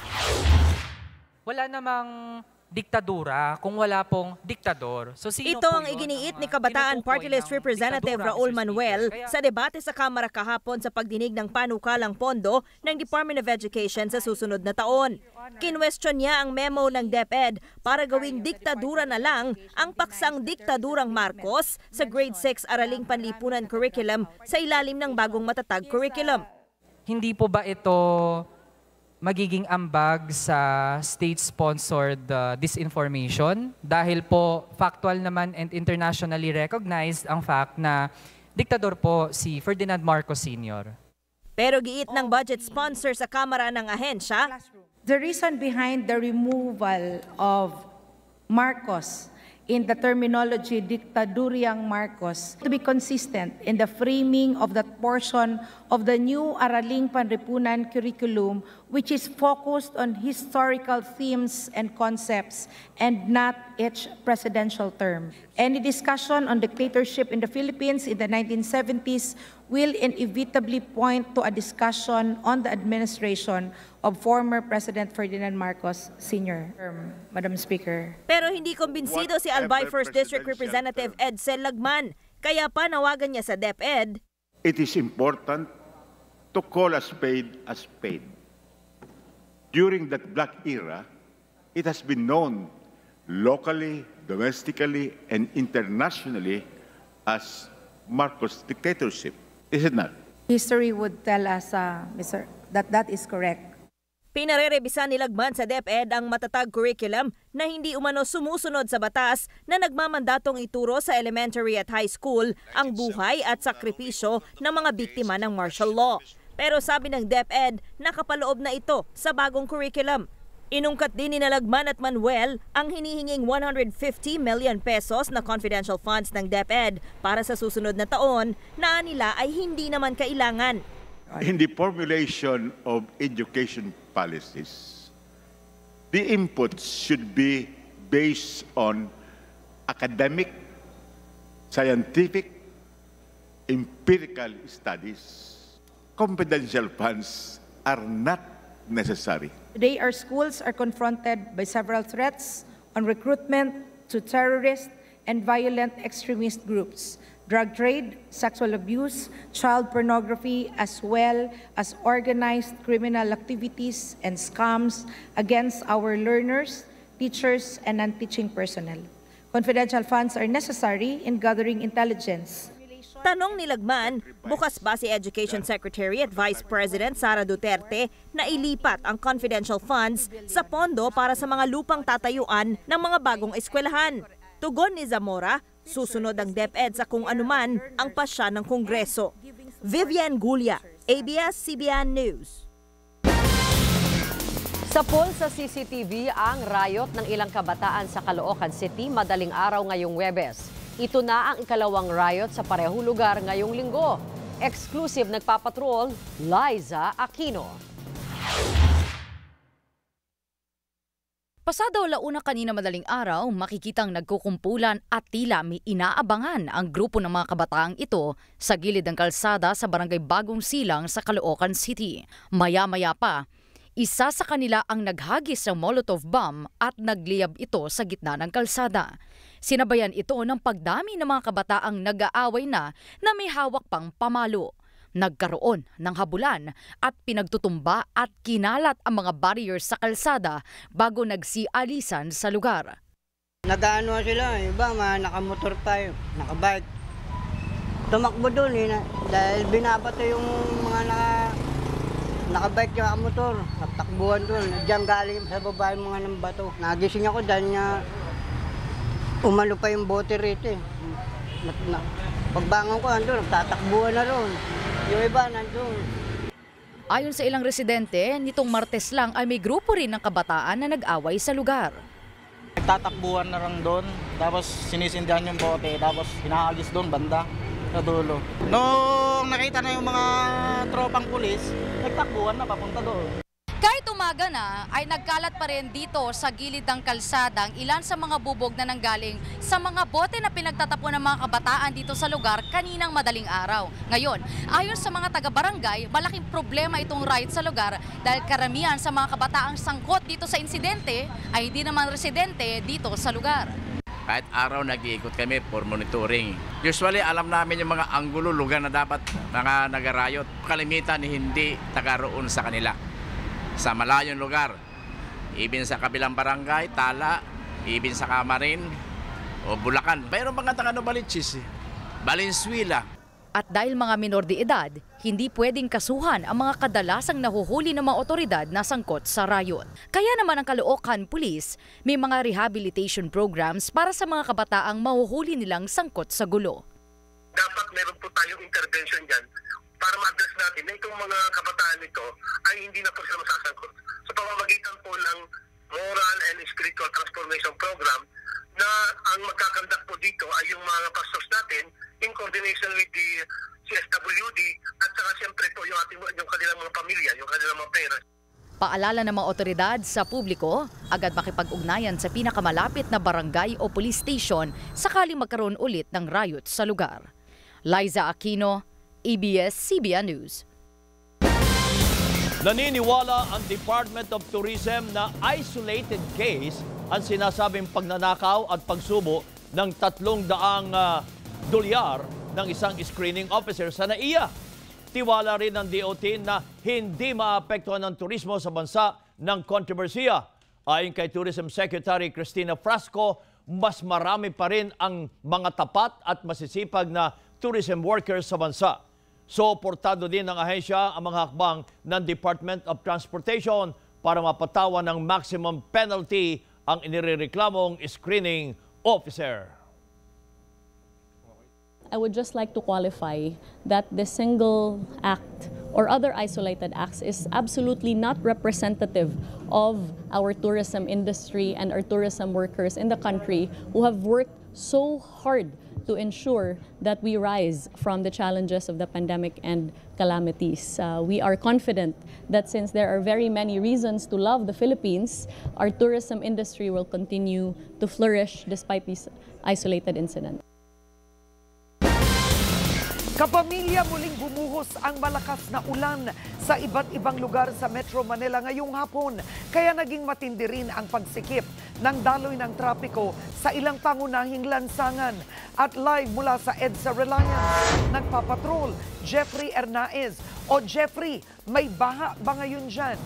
Wala namang diktadura kung wala pong diktador. So, ito ang iginiit ni Kabataan Party List Representative Raul Manuel sa debate sa Kamara kahapon sa pagdinig ng panukalang pondo ng Department of Education sa susunod na taon. Kinwestiyon niya ang memo ng DepEd para gawing diktadura na lang ang paksang Diktadurang Marcos sa Grade 6 Araling Panlipunan Curriculum sa ilalim ng bagong matatag curriculum. Hindi po ba ito magiging ambag sa state-sponsored disinformation? Dahil po factual naman and internationally recognized ang fact na diktador po si Ferdinand Marcos Sr. Pero giit ng budget sponsor sa Kamara ng ahensya, the reason behind the removal of Marcos in the terminology Diktadurang Marcos to be consistent in the framing of that portion of the new Araling Panlipunan curriculum which is focused on historical themes and concepts and not each presidential term. Any discussion on dictatorship in the Philippines in the 1970s will inevitably point to a discussion on the administration of former President Ferdinand Marcos Sr. Madam Speaker. Pero hindi kumbinsido si Albay 1st District Representative Edsel Lagman, kaya panawagan niya sa DepEd. It is important to call a spade a spade. During that black era, it has been known locally, domestically, and internationally as Marcos dictatorship. Is it not? History would tell us, that is correct. Pinarerebisan ni Lagman sa DepEd ang matatag curriculum na hindi umano sumusunod sa batas na nagmamandatong ituro sa elementary at high school ang buhay at sakripisyo ng mga biktima ng martial law. Pero sabi ng DepEd, nakapaloob na ito sa bagong curriculum. Inungkat din ni Lagman at Manuel ang hinihinging 150 million pesos na confidential funds ng DepEd para sa susunod na taon na nila ay hindi naman kailangan. In the formulation of education policies, the inputs should be based on academic, scientific, empirical studies. Confidential funds are not necessary. Today, our schools are confronted by several threats on recruitment to terrorist and violent extremist groups, drug trade, sexual abuse, child pornography, as well as organized criminal activities and scams against our learners, teachers, and non-teaching personnel. Confidential funds are necessary in gathering intelligence. Tanong ni Lagman, bukas ba si Education Secretary at Vice President Sara Duterte na ilipat ang confidential funds sa pondo para sa mga lupang tatayuan ng mga bagong eskwelahan? Tugon ni Zamora, susunod ang DepEd sa kung anuman ang pasya ng Kongreso. Vivian Gulia, ABS-CBN News. Sa poll sa CCTV ang riot ng ilang kabataan sa Caloocan City madaling araw ngayong Huwebes. Ito na ang ikalawang riot sa parehong lugar ngayong linggo. Exclusive nagpapatrol, Liza Aquino. Pasado alauna kanina madaling araw, makikitang nagkukumpulan at tila may inaabangan ang grupo ng mga kabataang ito sa gilid ng kalsada sa barangay Bagong Silang sa Caloocan City. Maya-maya pa, isa sa kanila ang naghagis ng Molotov bomb at nagliyab ito sa gitna ng kalsada. Sinabayan ito ng pagdami ng mga kabataang nag-aaway na may hawak pang pamalo. Nagkaroon ng habulan at pinagtutumba at kinalat ang mga barriers sa kalsada bago nagsialisan sa lugar. Nag-ano sila, iba nakamotor pa, nakabike. Tumakbo doon dahil binabato yung mga nakabike yung nakamotor, nagtakbuhan doon. Diyan galing sa baba yung mga ng bato. Nagising ako dahil nga umano pa yung bote rito eh. Pagbangon ko, andun, nagtatakbuhan na ron. Yung iba, nandun. Ayon sa ilang residente, nitong Martes lang ay may grupo rin ng kabataan na nag-away sa lugar. Nagtatakbuhan na rin doon, tapos sinisindihan yung bote, tapos hinahagis doon, banda, sa dulo. Nung nakita na yung mga tropang pulis, nagtakbuhan na papunta doon. Kahit umaga na, ay nagkalat pa rin dito sa gilid ng kalsada ang ilan sa mga bubog na nanggaling sa mga bote na pinagtatapon ng mga kabataan dito sa lugar kaninang madaling araw. Ngayon, ayon sa mga taga-barangay, malaking problema itong riot sa lugar dahil karamihan sa mga kabataang sangkot dito sa insidente ay hindi naman residente dito sa lugar. Kahit araw nag-iikot kami for monitoring. Usually alam namin yung mga anggulo, lugar na dapat mga nagarayot. Kalimitan hindi taga-roon sa kanila. Sa malayong lugar, even sa kabilang barangay, Tala, even sa Camarin o Bulacan. Pero mga taga-Novaliches, Valenzuela. At dahil mga minor de edad, hindi pwedeng kasuhan ang mga kadalasang nahuhuli ng mga otoridad na sangkot sa riot. Kaya naman ang Caloocan Police may mga rehabilitation programs para sa mga kabataang mahuhuli nilang sangkot sa gulo. Dapat meron po tayong intervention dyan para ma-address natin na itong mga kabataan nito ay hindi na po sila masasangkot. Sa pamamagitan po ng moral and spiritual transformation program na ang magkakandak po dito ay yung mga pastors natin in coordination with the CSWD at saka siyempre po yung kanilang mga pamilya, yung kanilang mga parents. Paalala ng mga otoridad sa publiko, agad makipag-ugnayan sa pinakamalapit na barangay o police station sakaling magkaroon ulit ng riot sa lugar. Liza Aquino, ABS-CBN News. Naniniwala ang Department of Tourism na isolated case ang sinasabing pagnanakaw at pagsubo ng 300 dolyar ng isang screening officer sa NAIA. Tiwala rin ng DOT na hindi maapektuhan ng turismo sa bansa ng kontrobersiya. Ayon kay Tourism Secretary Cristina Frasco, mas marami pa rin ang mga tapat at masisipag na tourism workers sa bansa. Suportado din ng ahensya ang mga hakbang ng Department of Transportation para mapatawan ng maximum penalty ang inirereklamong screening officer. I would just like to qualify that the single act or other isolated acts is absolutely not representative of our tourism industry and our tourism workers in the country who have worked so hard to ensure that we rise from the challenges of the pandemic and calamities. We are confident that since there are very many reasons to love the Philippines, our tourism industry will continue to flourish despite these isolated incidents. Kapamilya, muling bumuhos ang malakas na ulan sa iba't ibang lugar sa Metro Manila ngayong hapon. Kaya naging matindi rin ang pagsikip ng daloy ng trapiko sa ilang pangunahing lansangan. At live mula sa EDSA Reliance, nagpapatrol Jeffrey Hernaez. O Jeffrey, may baha ba ngayon dyan?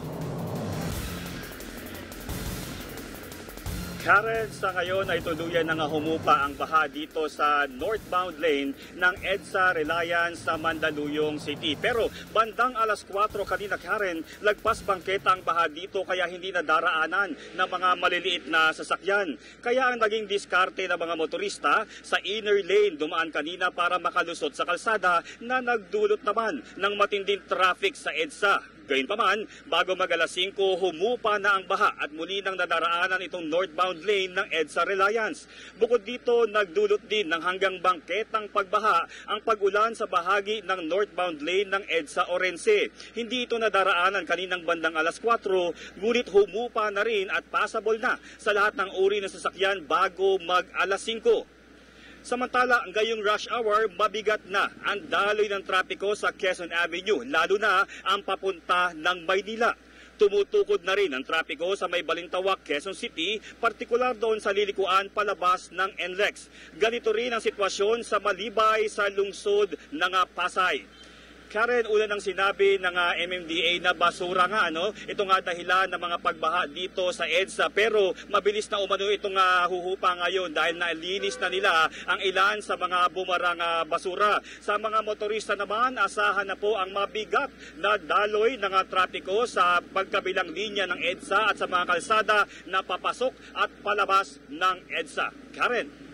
Karen, sa ngayon ay tuluyan na nga humupa ang baha dito sa northbound lane ng EDSA Reliance sa Mandaluyong City. Pero bandang alas 4 kanina, Karen, lagpas bangketa ang baha dito kaya hindi na daraanan ng mga maliliit na sasakyan. Kaya ang naging diskarte ng mga motorista sa inner lane dumaan kanina para makalusot sa kalsada na nagdulot naman ng matinding traffic sa EDSA. Gayunpaman, bago mag-alas 5, humupa na ang baha at muli nang nadaraanan itong northbound lane ng EDSA Reliance. Bukod dito, nagdulot din ng hanggang bangketang pagbaha ang pag-ulan sa bahagi ng northbound lane ng EDSA Orense. Hindi ito nadaraanan kaninang bandang alas 4, ngunit humupa na rin at passable na sa lahat ng uri ng sasakyan bago mag-alas 5. Samantala, ngayong rush hour, mabigat na ang daloy ng trapiko sa Quezon Avenue, lalo na ang papunta ng Maynila. Tumutukod na rin ang trapiko sa may Balintawak, Quezon City, partikular doon sa lilikuan palabas ng NLEX. Ganito rin ang sitwasyon sa Malibay sa lungsod ng Pasay. Karen, una nang sinabi ng MMDA na basura nga, ito nga dahilan ng mga pagbaha dito sa EDSA. Pero mabilis na umano itong huhupa ngayon dahil nalinis na nila ang ilan sa mga bumarang basura. Sa mga motorista naman, asahan na po ang mabigat na daloy ng trapiko sa pagkabilang linya ng EDSA at sa mga kalsada na papasok at palabas ng EDSA. Karen.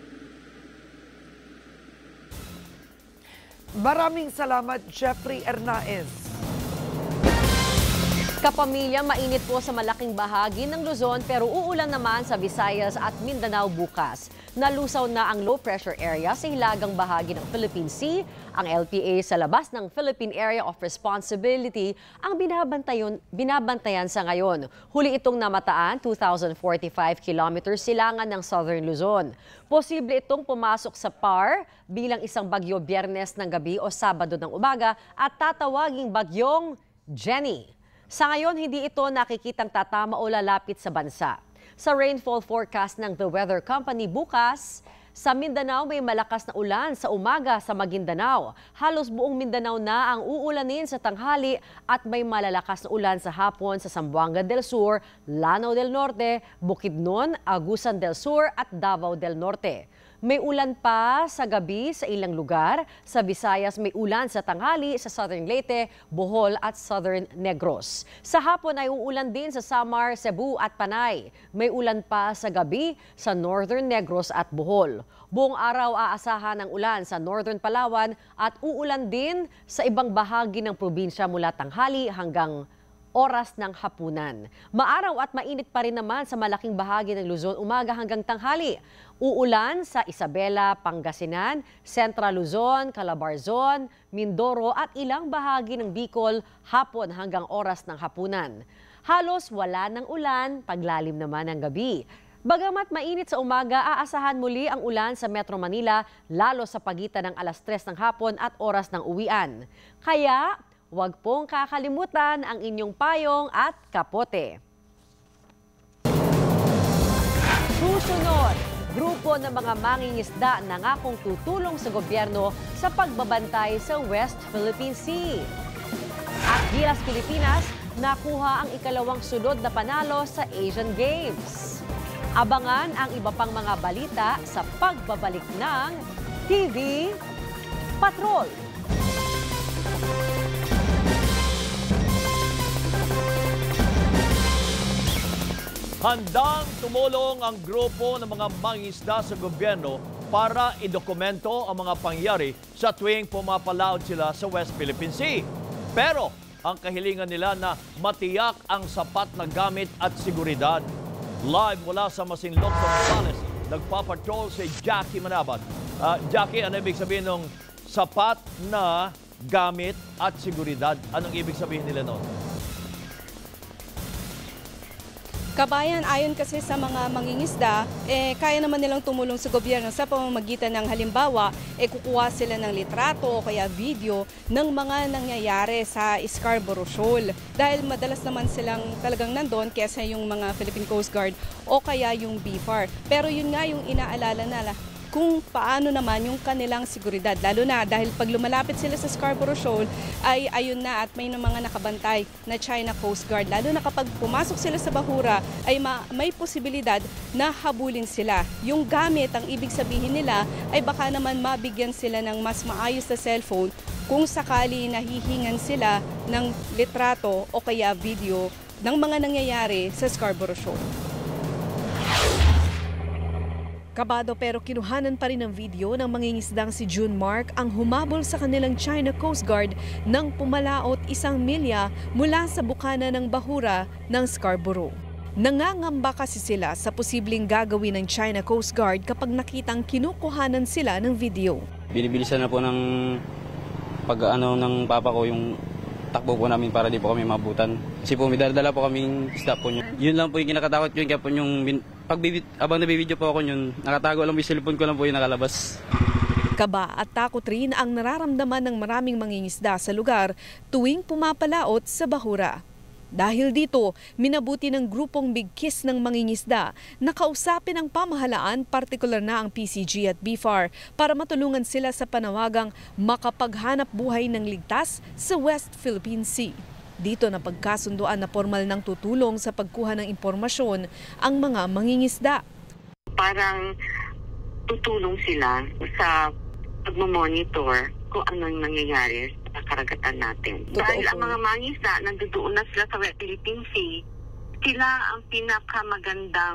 Maraming salamat, Jeffrey Hernaez. Kapamilya, mainit po sa malaking bahagi ng Luzon pero uulan naman sa Visayas at Mindanao bukas. Nalusaw na ang low pressure area sa hilagang bahagi ng Philippine Sea. Ang LPA sa labas ng Philippine Area of Responsibility ang binabantayan sa ngayon. Huli itong namataan 2,045 kilometers silangan ng Southern Luzon. Posible itong pumasok sa PAR bilang isang bagyo Biyernes ng gabi o Sabado ng umaga at tatawaging bagyong Jenny. Sa ngayon, hindi ito nakikitang tatama o lalapit sa bansa. Sa rainfall forecast ng The Weather Company bukas, sa Mindanao may malakas na ulan sa umaga sa Maguindanao. Halos buong Mindanao na ang uulanin sa tanghali at may malalakas na ulan sa hapon sa Zamboanga del Sur, Lanao del Norte, Bukidnon, Agusan del Sur at Davao del Norte. May ulan pa sa gabi sa ilang lugar. Sa Visayas may ulan sa tanghali sa Southern Leyte, Bohol at Southern Negros. Sa hapon ay uulan din sa Samar, Cebu at Panay. May ulan pa sa gabi sa Northern Negros at Bohol. Buong araw aasahan ng ulan sa Northern Palawan at uulan din sa ibang bahagi ng probinsya mula tanghali hanggang oras ng hapunan. Maaraw at mainit pa rin naman sa malaking bahagi ng Luzon umaga hanggang tanghali. Uulan sa Isabela, Pangasinan, Central Luzon, Calabarzon, Mindoro at ilang bahagi ng Bicol hapon hanggang oras ng hapunan. Halos wala ng ulan, paglalim naman ng gabi. Bagamat mainit sa umaga, aasahan muli ang ulan sa Metro Manila lalo sa pagitan ng alas 3 ng hapon at oras ng uwian. Kaya huwag pong kakalimutan ang inyong payong at kapote. Susunod, grupo ng mga mangingisda nangakong tutulong sa gobyerno sa pagbabantay sa West Philippine Sea. At Gilas Pilipinas, nakuha ang ikalawang sunod na panalo sa Asian Games. Abangan ang iba pang mga balita sa pagbabalik ng TV Patrol. Handang tumulong ang grupo ng mga mangingisda sa gobyerno para idokumento ang mga pangyayari sa tuwing pumapalaot sila sa West Philippine Sea. Pero ang kahilingan nila na matiyak ang sapat na gamit at seguridad. Live mula sa Masinloc, Zambales, nagpapatrol si Jackie Manabat. Jackie, ano ibig sabihin ng sapat na gamit at seguridad? Anong ibig sabihin nila noon? Kabayan, ayon kasi sa mga mangingisda, kaya naman nilang tumulong sa gobyerno sa pamamagitan ng halimbawa, kukuha sila ng litrato o kaya video ng mga nangyayari sa Scarborough Shoal. Dahil madalas naman silang talagang nandun kesa yung mga Philippine Coast Guard o kaya yung BFAR. Pero yun nga yung inaalala nila kung paano naman yung kanilang seguridad. Lalo na dahil pag lumalapit sila sa Scarborough Shoal ay ayun na at may mga nakabantay na China Coast Guard. Lalo na kapag pumasok sila sa bahura ay may posibilidad na habulin sila. Yung gamit, ang ibig sabihin nila ay baka naman mabigyan sila ng mas maayos na cellphone kung sakali nahihingan sila ng litrato o kaya video ng mga nangyayari sa Scarborough Shoal. Kabado pero kinuhanan pa rin ng video ng mangingisdang si June Mark ang humabol sa kanilang China Coast Guard nang pumalaot 1 milya mula sa bukana ng bahura ng Scarborough. Nangangamba kasi sila sa posibleng gagawin ng China Coast Guard kapag nakitang kinukuhanan sila ng video. Binibilisan na po ng pag-ano ng papa ko yung takbo po namin para di po kami mabutan. Kasi po may dala po kaming stop po niya. Yun lang po yung kinakatakot yun, kaya po yung abang nabibideo po ako yun, nakatago lang po yung cellphone ko lang po yung nakalabas. Kaba at takot rin ang nararamdaman ng maraming mangingisda sa lugar tuwing pumapalaot sa bahura. Dahil dito, minabuti ng grupong Big Kiss ng mangingisda na kausapin ang pamahalaan, partikular na ang PCG at BFAR, para matulungan sila sa panawagang makapaghanap buhay ng ligtas sa West Philippine Sea. Dito na pagkasunduan na formal ng tutulong sa pagkuha ng impormasyon ang mga mangingisda. Parang tutulong sila sa pagmamonitor kung anong nangyayari sa karagatan natin. Dahil ang mga mangingisda, nandoon na sila sa West Philippine Sea, sila ang pinakamagandang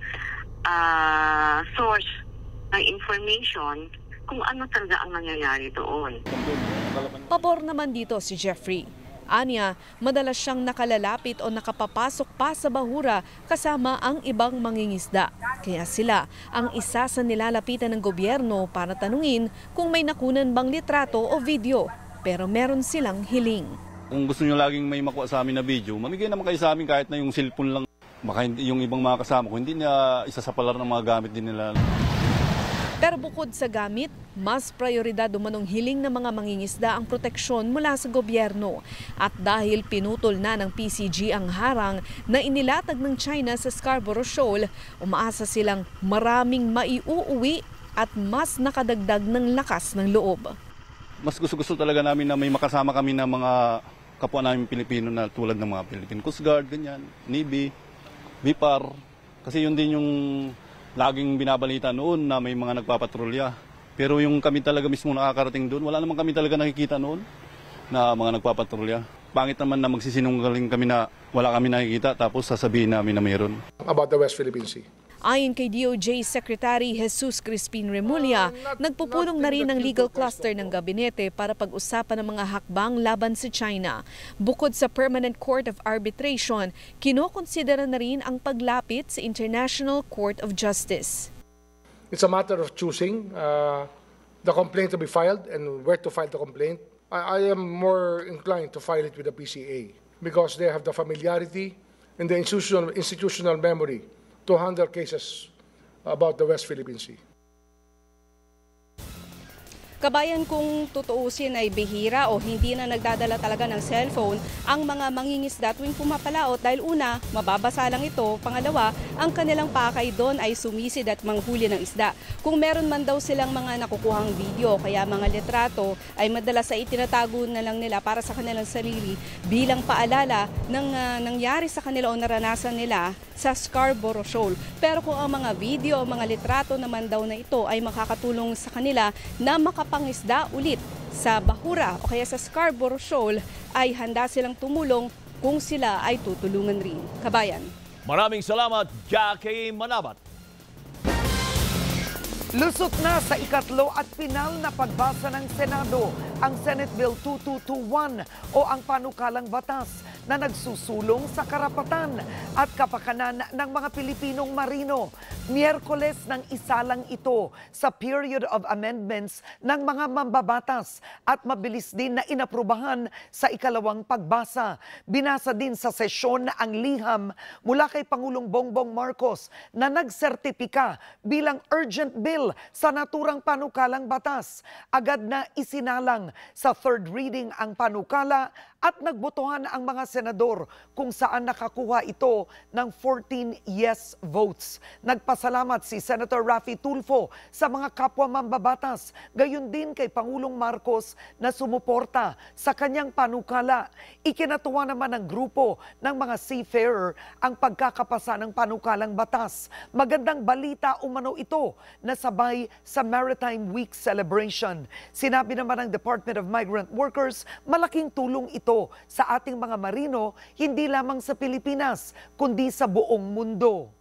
source ng information kung ano talaga ang nangyayari doon. Pabor naman dito si Jeffrey. Anya, madalas siyang nakalalapit o nakapapasok pa sa bahura kasama ang ibang mangingisda. Kaya sila ang isa sa nilalapitan ng gobyerno para tanungin kung may nakunan bang litrato o video. Pero meron silang hiling. Kung gusto nyo laging may makuha sa amin na video, mamigay naman kayo sa amin kahit na yung cellphone lang. Baka yung ibang mga kasama ko, hindi na isa sa palar ng mga gamit din nila. Pero bukod sa gamit, mas prioridad umanong hiling ng mga mangingisda ang proteksyon mula sa gobyerno. At dahil pinutol na ng PCG ang harang na inilatag ng China sa Scarborough Shoal, umaasa silang maraming maiuuwi at mas nakadagdag ng lakas ng loob. Mas gusto talaga namin na may makasama kami na mga kapwa namin Pilipino na tulad ng mga Philippine Coast Guard, ganyan, Navy, BFAR. Kasi yun din yung laging binabalita noon na may mga nagpapatrolya. Pero yung kami talaga mismo nakakarating doon, wala naman kami talaga nakikita noon na mga nagpapatrolya. Pangit naman na magsisinungaling kami na wala kami nakikita tapos sasabihin namin na mayroon. About the West Philippine Sea. Ayon kay DOJ Secretary Jesus Crispin Remulla, nagpupulong na rin ang legal cluster ng gabinete para pag-usapan ng mga hakbang laban sa China. Bukod sa Permanent Court of Arbitration, kinokonsidera na rin ang paglapit sa International Court of Justice. It's a matter of choosing the complaint to be filed and where to file the complaint. I am more inclined to file it with the PCA because they have the familiarity and the institutional memory to handle cases about the West Philippine Sea. Kabayan, kung tutuusin ay bihira o hindi na nagdadala talaga ng cellphone ang mga mangingisda tuwing pumapalaot dahil una, mababasa lang ito. Pangalawa, ang kanilang pakay doon ay sumisid at manghuli ng isda. Kung meron man daw silang mga nakukuhang video kaya mga litrato ay madalas ay itinatago na lang nila para sa kanilang sarili bilang paalala ng nangyari sa kanila o naranasan nila sa Scarborough Shoal. Pero kung ang mga video o mga litrato naman daw na ito ay makakatulong sa kanila na makapangisda ulit sa bahura o kaya sa Scarborough Shoal, ay handa silang tumulong kung sila ay tutulungan rin. Kabayan. Maraming salamat, Jackie Manabat. Lusot na sa ikatlo at pinal na pagbasa ng Senado ang Senate Bill 2221 o ang panukalang batas na nagsusulong sa karapatan at kapakanan ng mga Pilipinong marino. Miyerkules ng isalang ito sa period of amendments ng mga mambabatas at mabilis din na inaprubahan sa ikalawang pagbasa. Binasa din sa sesyon ang liham mula kay Pangulong Bongbong Marcos na nagsertipika bilang urgent bill sa naturang panukalang batas. Agad na isinalang sa third reading ang panukala at nagbotohan ang mga senador kung saan nakakuha ito ng 14 yes votes. Nagpasalamat si Senator Raffy Tulfo sa mga kapwa mambabatas, gayon din kay Pangulong Marcos na sumuporta sa kanyang panukala. Ikinatuwa naman ng grupo ng mga seafarer ang pagkakapasa ng panukalang batas. Magandang balita umano ito na sabay sa Maritime Week celebration. Sinabi naman ng Department of Migrant Workers, malaking tulong ito sa ating mga marino, hindi lamang sa Pilipinas, kundi sa buong mundo.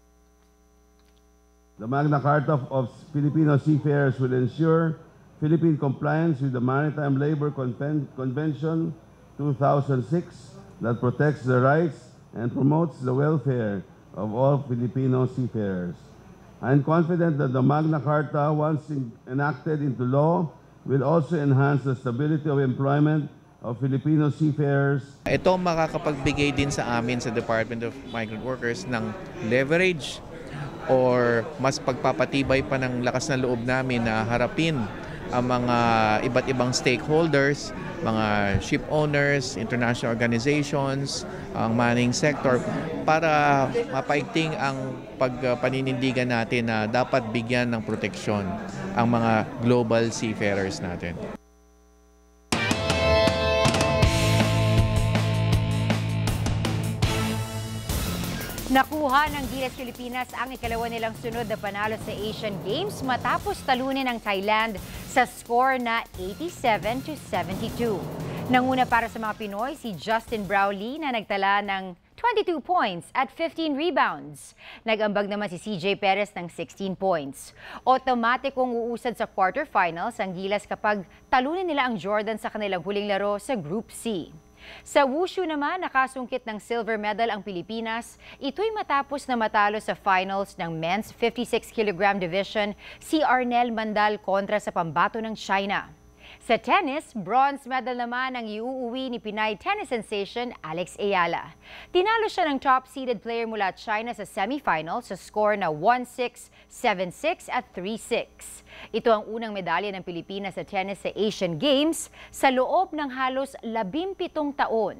The Magna Carta of Filipino seafarers will ensure Philippine compliance with the Maritime Labor Convention 2006 that protects the rights and promotes the welfare of all Filipino seafarers. I am confident that the Magna Carta, once enacted into law, will also enhance the stability of employment of Filipino seafarers. Ito makakapagbigay din sa amin sa Department of Migrant Workers ng leverage or mas pagpapatibay pa ng lakas na loob namin na harapin ang mga iba't ibang stakeholders, mga ship owners, international organizations, ang manning sector para mapaigting ang pagpaninindigan natin na dapat bigyan ng proteksyon ang mga global seafarers natin. Nakuha ng Gilas Pilipinas ang ikalawa nilang sunod na panalo sa Asian Games matapos talunin ang Thailand sa score na 87-72. Nanguna para sa mga Pinoy si Justin Brownlee na nagtala ng 22 points at 15 rebounds. Nag-ambag naman si CJ Perez ng 16 points. Otomatikong uusad sa quarterfinals ang Gilas kapag talunin nila ang Jordan sa kanilang huling laro sa Group C. Sa wushu naman, nakasungkit ng silver medal ang Pilipinas. Ito'y matapos na matalo sa finals ng men's 56 kg division si Arnel Mandal kontra sa pambato ng China. Sa tennis, bronze medal naman ang iuuwi ni Pinay tennis sensation Alex Ayala. Tinalo siya ng top-seeded player mula China sa semifinal sa score na 1-6, 7-6 at 3-6. Ito ang unang medalya ng Pilipinas sa tennis sa Asian Games sa loob ng halos 17 taon.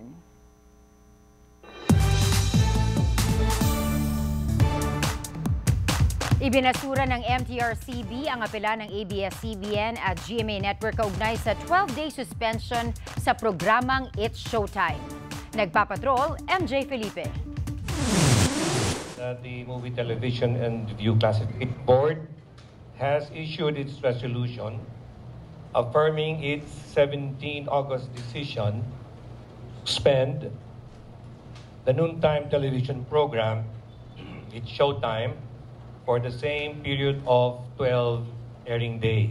Ibinasura ng MTRCB ang apela ng ABS-CBN at GMA Network kaugnay sa 12-day suspension sa programang It's Showtime. Nagpapatrol, MJ Felipe. The Movie Television and Review Classification Board has issued its resolution affirming its 17 August decision to suspend the noontime television program, It's Showtime, for the same period of 12 airing days.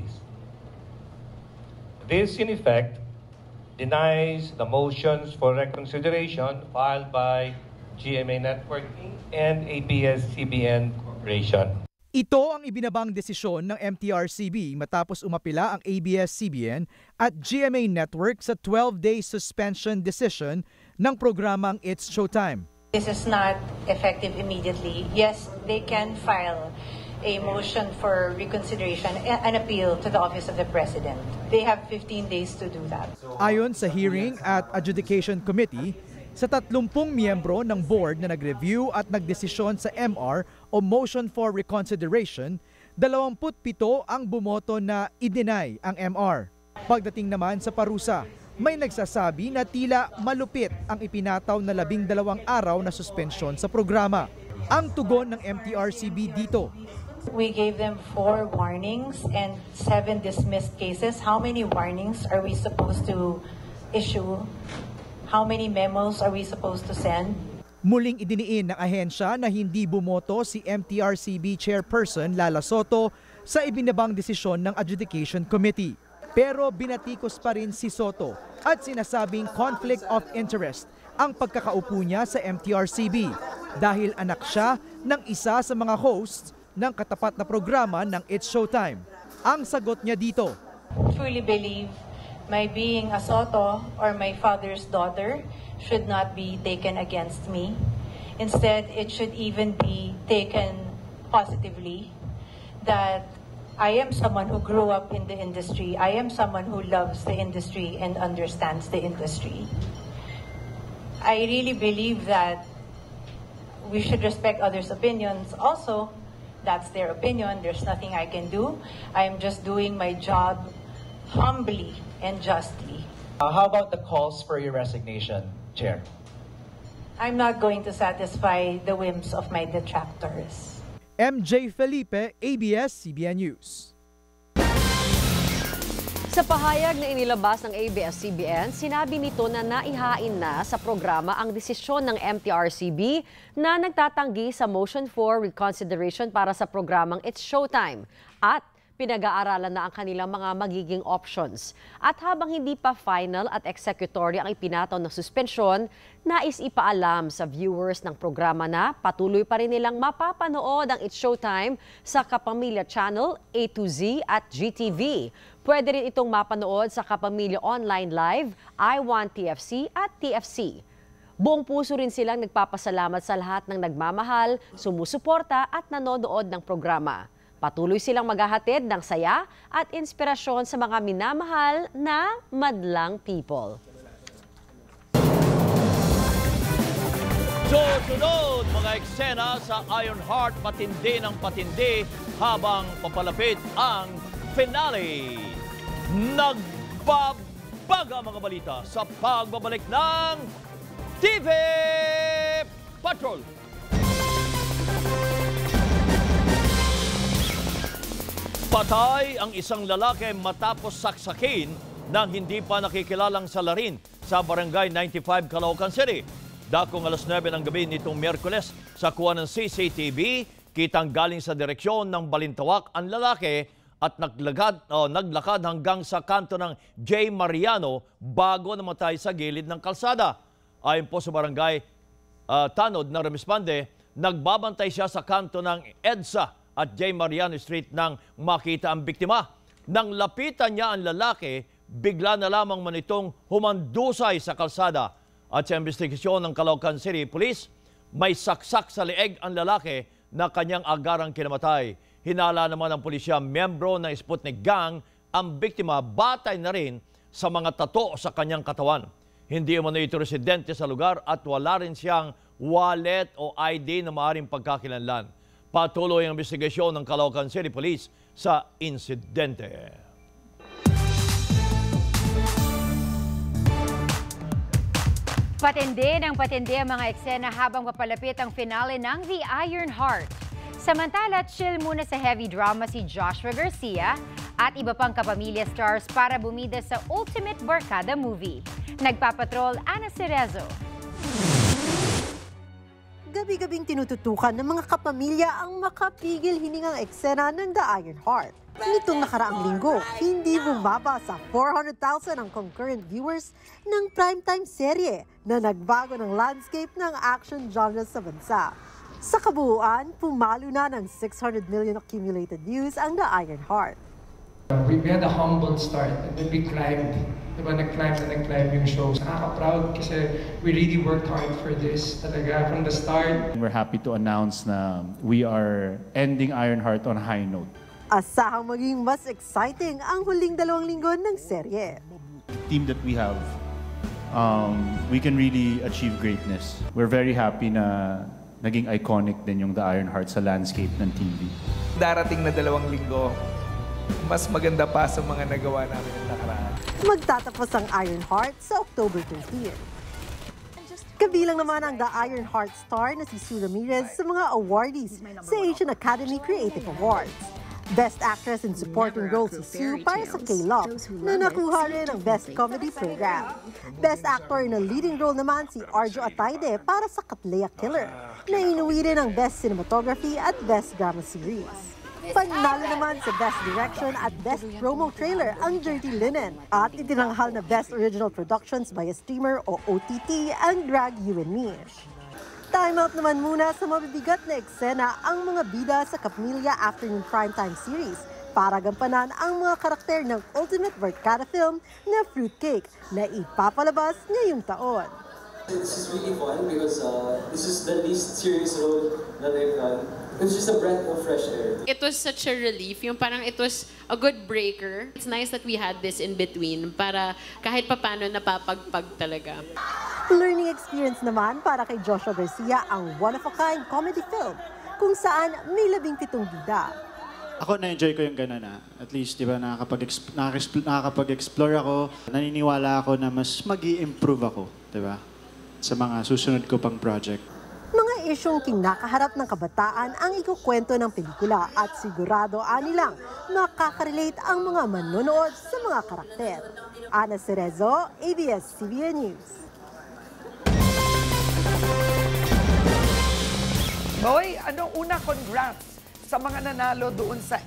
This, in effect, denies the motions for reconsideration filed by GMA Network and ABS-CBN Corporation. Ito ang ibinabang desisyon ng MTRCB matapos umapila ang ABS-CBN at GMA Network sa 12-day suspension decision ng programang It's Showtime. This is not effective immediately. Yes, they can file a motion for reconsideration and appeal to the Office of the President. They have 15 days to do that. Ayon sa hearing at adjudication committee, sa 30 miyembro ng board na nag-review at nagdesisyon sa MR o motion for reconsideration, 27 ang bumoto na i-deny ang MR. Pagdating naman sa parusa, may nagsasabi na tila malupit ang ipinataw na 12 araw na suspensyon sa programa. Ang tugon ng MTRCB dito. We gave them 4 warnings and 7 dismissed cases. How many warnings are we supposed to issue? How many memos are we supposed to send? Muling idiniin ng ahensya na hindi bumoto si MTRCB Chairperson Lala Soto sa ibinabang desisyon ng Adjudication Committee. Pero binatikos pa rin si Soto at sinasabing conflict of interest ang pagkakaupo niya sa MTRCB dahil anak siya ng isa sa mga hosts ng katapat na programa ng It's Showtime. Ang sagot niya dito, truly believe my being a Soto or my father's daughter should not be taken against me. Instead, it should even be taken positively that I am someone who grew up in the industry. I am someone who loves the industry and understands the industry. I really believe that we should respect others' opinions. Also, that's their opinion. There's nothing I can do. I am just doing my job humbly and justly. How about the calls for your resignation, Chair? I'm not going to satisfy the whims of my detractors. MJ Felipe, ABS-CBN News. Sa pahayag na inilabas ng ABS-CBN, sinabi nito na naihain na sa programa ang desisyon ng MTRCB na nagtatanggi sa motion for reconsideration para sa programang It's Showtime at pinag-aaralan na ang kanilang mga magiging options. At habang hindi pa final at executory ang ipinataw na suspensyon, nais ipaalam sa viewers ng programa na patuloy pa rin nilang mapapanood ang It's Showtime sa Kapamilya Channel, A to Z at GTV. Pwede rin itong mapanood sa Kapamilya Online Live, I Want TFC at TFC. Buong puso rin silang nagpapasalamat sa lahat ng nagmamahal, sumusuporta at nanonood ng programa. Patuloy silang maghahatid ng saya at inspirasyon sa mga minamahal na madlang people. Susunod mga eksena sa Iron Heart, patindi ng patindi habang papalapit ang finale. Nagbabaga mga balita sa pagbabalik ng TV Patrol. Patay ang isang lalaki matapos saksakin ng hindi pa nakikilalang salarin sa Barangay 95, Caloocan City. Dakong alas 9 ng gabi nitong Miyerkules sa kuha ng CCTV, kitang galing sa direksyon ng Balintawak ang lalaki at naglakad hanggang sa kanto ng J. Mariano bago namatay sa gilid ng kalsada. Ayon po sa Barangay Tanod na Remisbande, nagbabantay siya sa kanto ng EDSA at J. Mariano Street nang makita ang biktima. Nang lapitan niya ang lalaki, bigla na lamang manitong humandusay sa kalsada. At sa investigasyon ng Caloocan City Police, may saksak sa leeg ang lalaki na kanyang agarang kinamatay. Hinala naman ng pulisya, miyembro ng Sputnik Gang, ang biktima batay na rin sa mga tato sa kanyang katawan. Hindi umano ito residente sa lugar at wala rin siyang wallet o ID na maaaring pagkakilanlan. Patuloy ang investigasyon ng Caloocan City Police sa insidente. Patindi ng patindi ang mga eksena habang papalapit ang finale ng The Iron Heart. Samantala, chill muna sa heavy drama si Joshua Garcia at iba pang kapamilya stars para bumida sa Ultimate Barkada movie. Nagpapatrol, Ana Cerezo. Gabi-gabing tinututukan ng mga kapamilya ang makapigil hiningang eksena ng The Iron Heart. Nitong nakaraang linggo, hindi bumaba sa 400,000 ang concurrent viewers ng primetime serye na nagbago ng landscape ng action genre sa bansa. Sa kabuuan, pumalo na ng 600 million accumulated views ang The Iron Heart. We had a humble start and then we climbed. Diba, nag-climb yung show. Nakaka-proud kasi we really worked hard for this talaga from the start. We're happy to announce na we are ending Iron Heart on a high note. Asahang maging mas exciting ang huling 2 linggo ng serye. The team that we have, we can really achieve greatness. We're very happy na naging iconic din yung The Iron Heart sa landscape ng TV. Darating na 2 linggo, mas maganda pa sa mga nagawa namin ng nakaraan. Magtatapos ang Iron Heart sa October 30. Kabilang naman ang The Iron Heart star na si Sue Ramirez sa mga awardees sa Asian Academy Creative Awards. Best Actress in Supporting Role si Sue para sa K-Love na nakuha rin ang Best Comedy Program. Best Actor in a Leading Role naman si Arjo Ataide para sa Katleya Killer na inuwi rin ang Best Cinematography at Best Drama Series. Panalo naman sa Best Direction at Best Promo Trailer ang Dirty Linen at itinanghal na Best Original Productions by a Streamer o OTT ang Drag You and Me. Time out naman muna sa mabibigat na eksena ang mga bida sa Kapamilya Afternoon Primetime Series para gampanan ang mga karakter ng Ultimate Barkada film na Fruitcake na ipapalabas ngayong taon. This is really fun because this is the least serious role that I've done. It was just a breath of fresh air. It was such a relief. Yung parang it was a good breaker. It's nice that we had this in between para kahit papano napapagpag talaga. Learning experience naman para kay Joshua Garcia ang one-of-a-kind comedy film kung saan may 17 bida. Ako na-enjoy ko yung gano'n na. At least, di ba, nakakapag-explore ako. Naniniwala ako na mas mag-i-improve ako, di ba, sa mga susunod ko pang project. Mga isyong kinakaharap ng kabataan ang ikukwento ng pelikula at sigurado anilang makaka-relate ang mga manonood sa mga karakter. Ana Cerezo, ABS-CBN News. Boy, una, congrats sa mga nanalo doon sa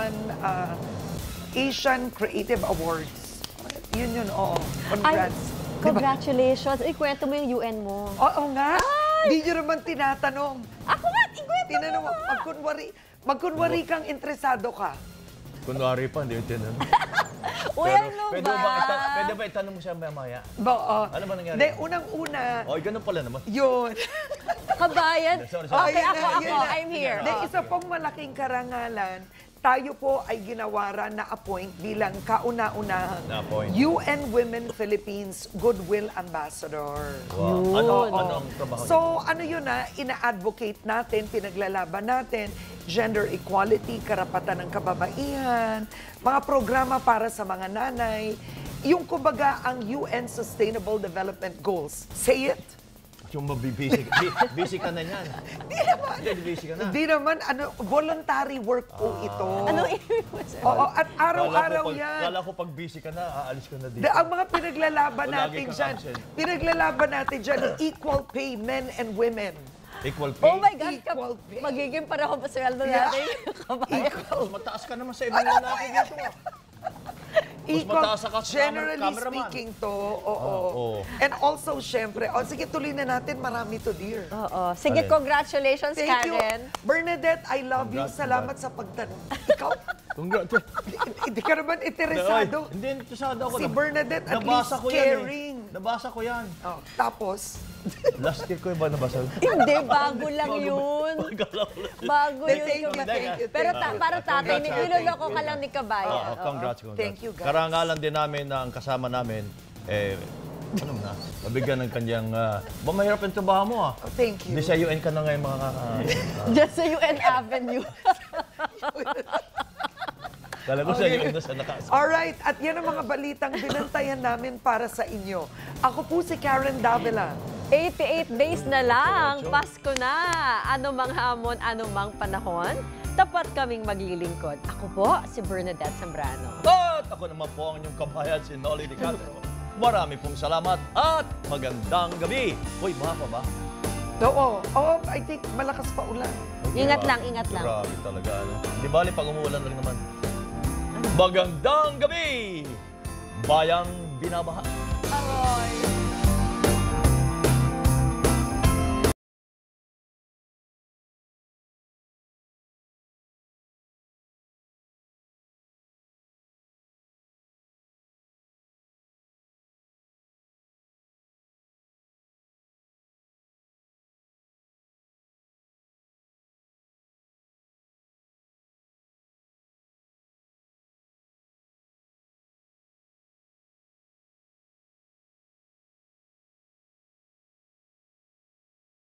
Asian Creative Awards. Yun, oo. Congrats. Congratulations. Ikwento mo yung UN mo. Oo nga. Hindi nyo naman tinatanong. Ako nga, ikwento mo. Magkunwari kang interesado ka. Kunwari pa, hindi yung tinanong. Uy, ano ba? Pwede ba itanong mo siya mamaya? Ano ba nangyari? Hindi, unang-una. Ganun pala naman. Yun. Kabayan? Okay, ako. I'm here. Isa pong malaking karangalan, tayo po ay ginawaran na appoint bilang kauna-unahang UN Women Philippines Goodwill Ambassador. Wow. Ano ang trabaho? So, yun ina-advocate natin, pinaglalaban natin, gender equality, karapatan ng kababaihan, mga programa para sa mga nanay, yung kumbaga ang UN Sustainable Development Goals. Say it! Yung busy ka na yan. Hindi naman, voluntary work po ito. Ano ibig mo sabihin? Oo, at araw-araw yan. Kala ko pag busy ka na, aalis ka na dito. Ang mga pinaglalaban natin dyan, equal pay, men and women. Equal pay? Oh my God, magiging pareho pa sweldo natin. Mas mataas ka naman sa ibang lalaki dito. Generally speaking to, oo. And also, syempre, sige, tuloy na natin, marami to, dear. Oo. Sige, congratulations, Thank Karen. You. Bernadette, I love you. Salamat sa pagtanong. Ikaw? Hindi ka naman interesado. Hindi interesado ako. Si Bernadette, at least caring. Nabasa ko yan. Tapos? Last year ko ba nabasa? Hindi, bago lang yun. Bago yun. Pero para tatay, niloloko ka lang ni Kabayan. Congrats. Thank you, guys. Karangalan din namin na ang kasama namin, mabigyan ng kanyang, mahirap yung trabaho mo Thank you. Hindi sa UN ka na ngayon Just sa UN Avenue. Kala ko sa UN na sa nakas. Alright, at yan ang mga balitang binantayan namin para sa inyo. Ako po si Karen Davila. 88 days na lang, Pasko na. Anumang hamon, anumang panahon, tapat kaming maglilingkod. Ako po, si Bernadette Zambrano. At ako naman po ang inyong kabayan, si Nolly Di Castro. Marami pong salamat at magandang gabi. Uy, mga pa ba? Oo, I think malakas pa ulan. Ingat lang. Grabe talaga. Di bali, pag umuulan lang naman. Magandang gabi! Bayang binabaha. Aroy!